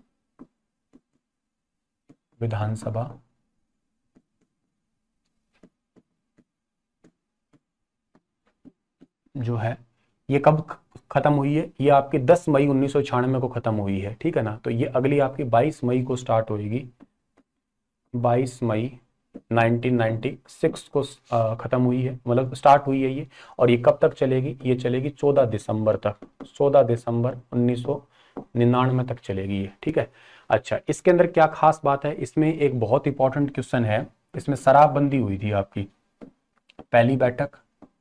विधानसभा जो है ये कब खत्म हुई है, ये आपकी 10 मई 1996 को खत्म हुई है, ठीक है ना। तो ये अगली आपकी 22 मई को स्टार्ट होगी, 22 मई 1996 को खत्म हुई है, मतलब स्टार्ट हुई है ये। और ये कब तक चलेगी, ये चलेगी 14 दिसंबर तक, 14 दिसंबर 1999 तक चलेगी ये, ठीक है। अच्छा, इसके अंदर क्या खास बात है, इसमें एक बहुत इंपॉर्टेंट क्वेश्चन है, इसमें शराबबंदी हुई थी आपकी। पहली बैठक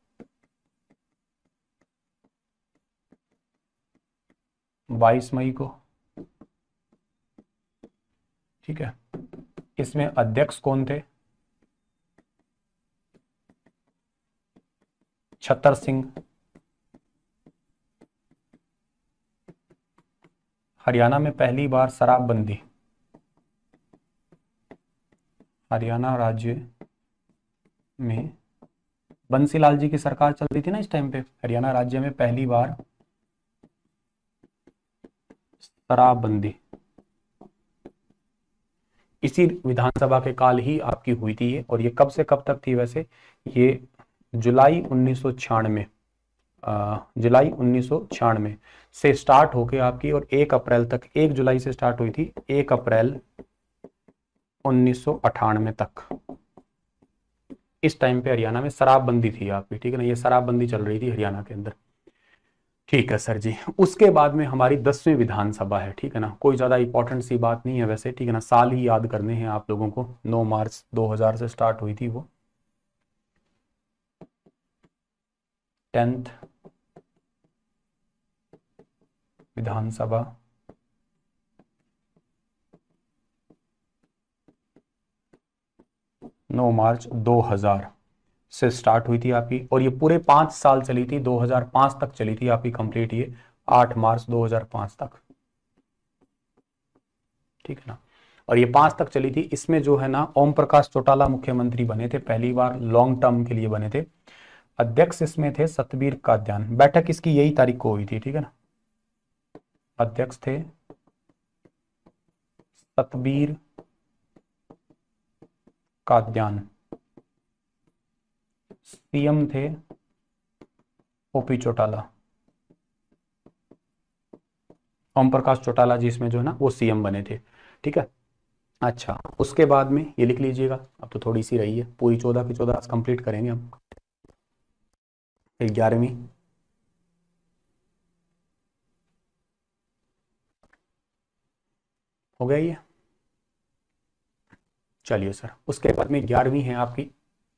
22 मई को, ठीक है। इसमें अध्यक्ष कौन थे, छतर सिंह। हरियाणा में पहली बार शराबबंदी, हरियाणा राज्य में बंसीलाल जी की सरकार चल रही थी ना इस टाइम पे, हरियाणा राज्य में पहली बार शराबबंदी इसी विधानसभा के काल ही आपकी हुई थी ये। और ये कब से कब तक थी वैसे, ये जुलाई 1996, जुलाई 1996 से स्टार्ट होके आपकी, और 1 अप्रैल तक, 1 जुलाई से स्टार्ट हुई थी, 1 अप्रैल 1998 तक। इस टाइम पे हरियाणा में शराबबंदी थी आपकी, ठीक है ना, ये शराबबंदी चल रही थी हरियाणा के अंदर, ठीक है सर जी। उसके बाद में हमारी 10वीं विधानसभा है, ठीक है ना, कोई ज्यादा इंपॉर्टेंट सी बात नहीं है वैसे, ठीक है ना, साल ही याद करने हैं आप लोगों को। 9 मार्च 2000 से स्टार्ट हुई थी वो। 10th विधानसभा 9 मार्च 2000 से स्टार्ट हुई थी आपकी, और ये पूरे 5 साल चली थी, 2005 तक चली थी आपकी कंप्लीट, ये 8 मार्च 2005 तक, ठीक है ना। और ये 5 तक चली थी। इसमें जो है ना, ओम प्रकाश चौटाला मुख्यमंत्री बने थे, पहली बार लॉन्ग टर्म के लिए बने थे। अध्यक्ष इसमें थे सतबीर कादयान, बैठक इसकी यही तारीख को हुई थी, ठीक है ना। अध्यक्ष थे सतबीर कादयान, सीएम थे ओपी चौटाला, ओम प्रकाश चौटाला जी इसमें जो है ना वो सीएम बने थे, ठीक है। अच्छा, उसके बाद में ये लिख लीजिएगा, अब तो थोड़ी सी रही है, पूरी 14 की 14 कंप्लीट करेंगे हम। 11वीं हो गया ये, चलिए सर। उसके बाद में 11वीं है आपकी,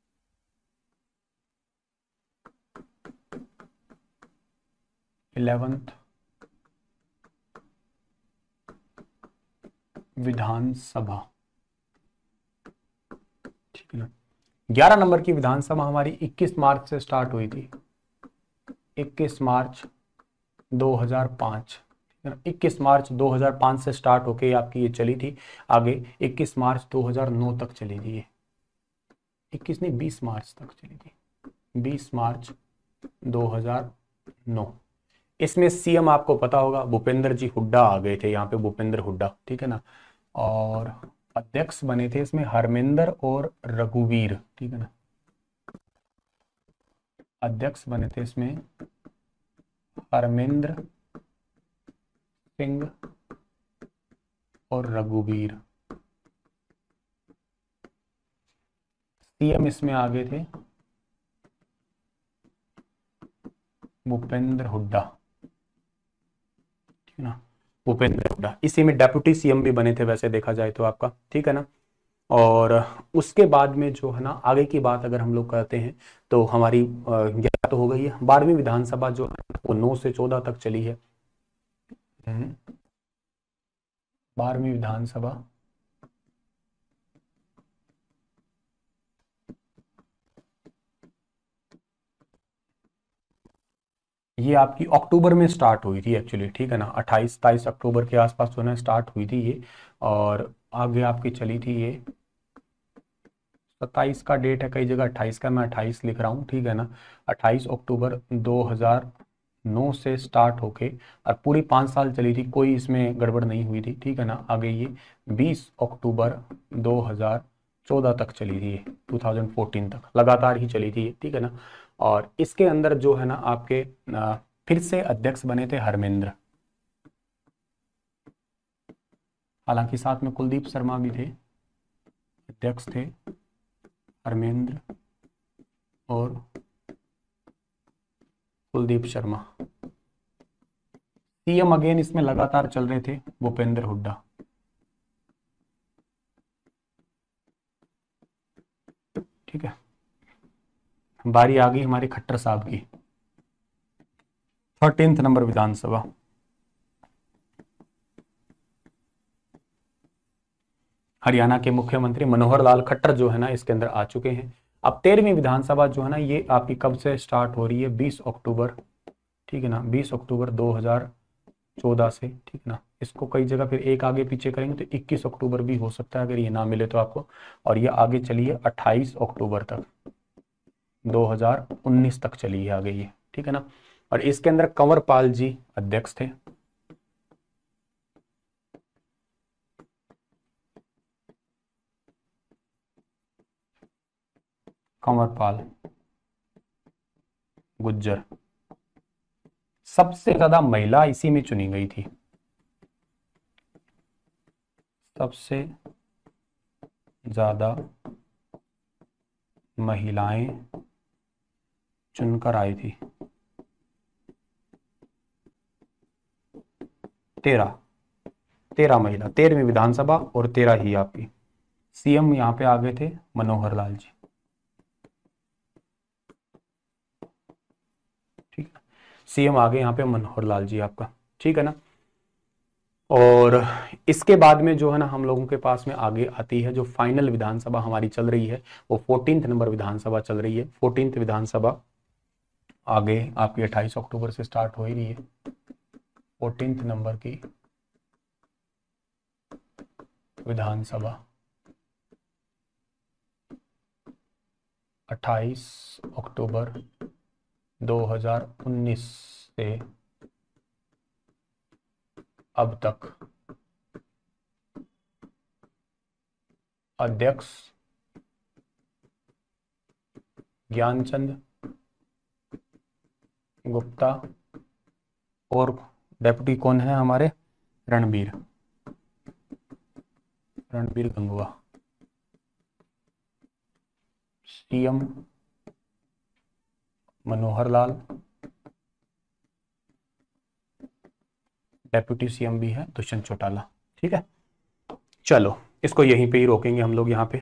इलेवेंथ विधानसभा, ठीक है ना। 11 नंबर की विधानसभा हमारी 21 मार्च से स्टार्ट हुई थी, 21 मार्च 2005, 21 मार्च 2005 से स्टार्ट होके आपकी ये चली थी आगे, 21 मार्च 2009 तक चली थी ये, 21 नहीं 20 मार्च तक चली थी, 20 मार्च 2009। इसमें सीएम आपको पता होगा भूपेंद्र जी हुड्डा आ गए थे यहाँ पे, भूपेंद्र हुड्डा, ठीक है ना। और अध्यक्ष बने थे इसमें हरमिंदर और रघुवीर, ठीक है ना। अध्यक्ष बने थे इसमें हरमिंदर सिंह और रघुवीर। सीएम इसमें आ गए थे भूपेंद्र हुड्डा, ठीक है ना, भूपेंद्र हुड्डा। इसी में डेप्यूटी सीएम भी बने थे वैसे देखा जाए तो आपका, ठीक है ना। और उसके बाद में जो है ना, आगे की बात अगर हम लोग करते हैं तो हमारी 11 तो हो गई है। 12वीं विधानसभा जो है वो 9 से 14 तक चली है, 12वीं विधानसभा ये आपकी अक्टूबर में स्टार्ट हुई थी एक्चुअली, ठीक है ना, 28-23 अक्टूबर के आसपास जो है स्टार्ट हुई थी ये, और आगे आपकी चली थी ये 27 का डेट है, कई जगह 28 का, मैं 28 लिख रहा हूँ, ठीक है ना। 28 अक्टूबर 2009 से स्टार्ट होके और पूरी 5 साल चली थी, कोई इसमें गड़बड़ नहीं हुई थी, ठीक है ना। आगे ये 20 अक्टूबर 2014 तक चली थी, 2014 तक लगातार ही चली थी, ठीक है ना। और इसके अंदर जो है ना आपके फिर से अध्यक्ष बने थे हरमेंद्र, हालांकि साथ में कुलदीप शर्मा भी थे, अध्यक्ष थे हरमेंद्र और कुलदीप शर्मा। सीएम अगेन इसमें लगातार चल रहे थे भूपेंद्र हुड्डा, ठीक है। बारी आ गई हमारे खट्टर साहब की, 13th नंबर विधानसभा। हरियाणा के मुख्यमंत्री मनोहर लाल खट्टर जो है ना इसके अंदर आ चुके हैं। अब 13वीं विधानसभा जो है ना ये आपकी कब से स्टार्ट हो रही है, 20 अक्टूबर, ठीक है ना, 20 अक्टूबर 2014 से, ठीक है ना। इसको कई जगह फिर एक आगे पीछे करेंगे तो 21 अक्टूबर भी हो सकता है अगर ये ना मिले तो आपको, और ये आगे चलिए 28 अक्टूबर तक 2019 तक चली है आगे ये, ठीक है ना। और इसके अंदर कंवर पाल जी अध्यक्ष थे, कंवर पाल गुज्जर। सबसे ज्यादा महिला इसी में चुनी गई थी, सबसे ज्यादा महिलाएं चुनकर आई थी, 13 महिला 13वीं विधानसभा, और 13 ही आपकी। सीएम यहाँ पे आ गए थे मनोहर लाल जी, ठीक है। सीएम आ गए यहाँ पे मनोहर लाल जी आपका, ठीक है ना। और इसके बाद में जो है ना हम लोगों के पास में आगे आती है जो फाइनल विधानसभा हमारी चल रही है, वो 14th नंबर विधानसभा चल रही है। 14th विधानसभा आगे आपकी 28 अक्टूबर से स्टार्ट हो ही रही है। 14th नंबर की विधानसभा 28 अक्टूबर 2019 से अब तक अध्यक्ष ज्ञानचंद गुप्ता और डेप्यूटी कौन है हमारे, Ranbir Gangwa. CM Manohar Lal, deputy CM भी है दुष्यंत चौटाला, ठीक है। चलो इसको यहीं पे ही रोकेंगे हम लोग यहाँ पे।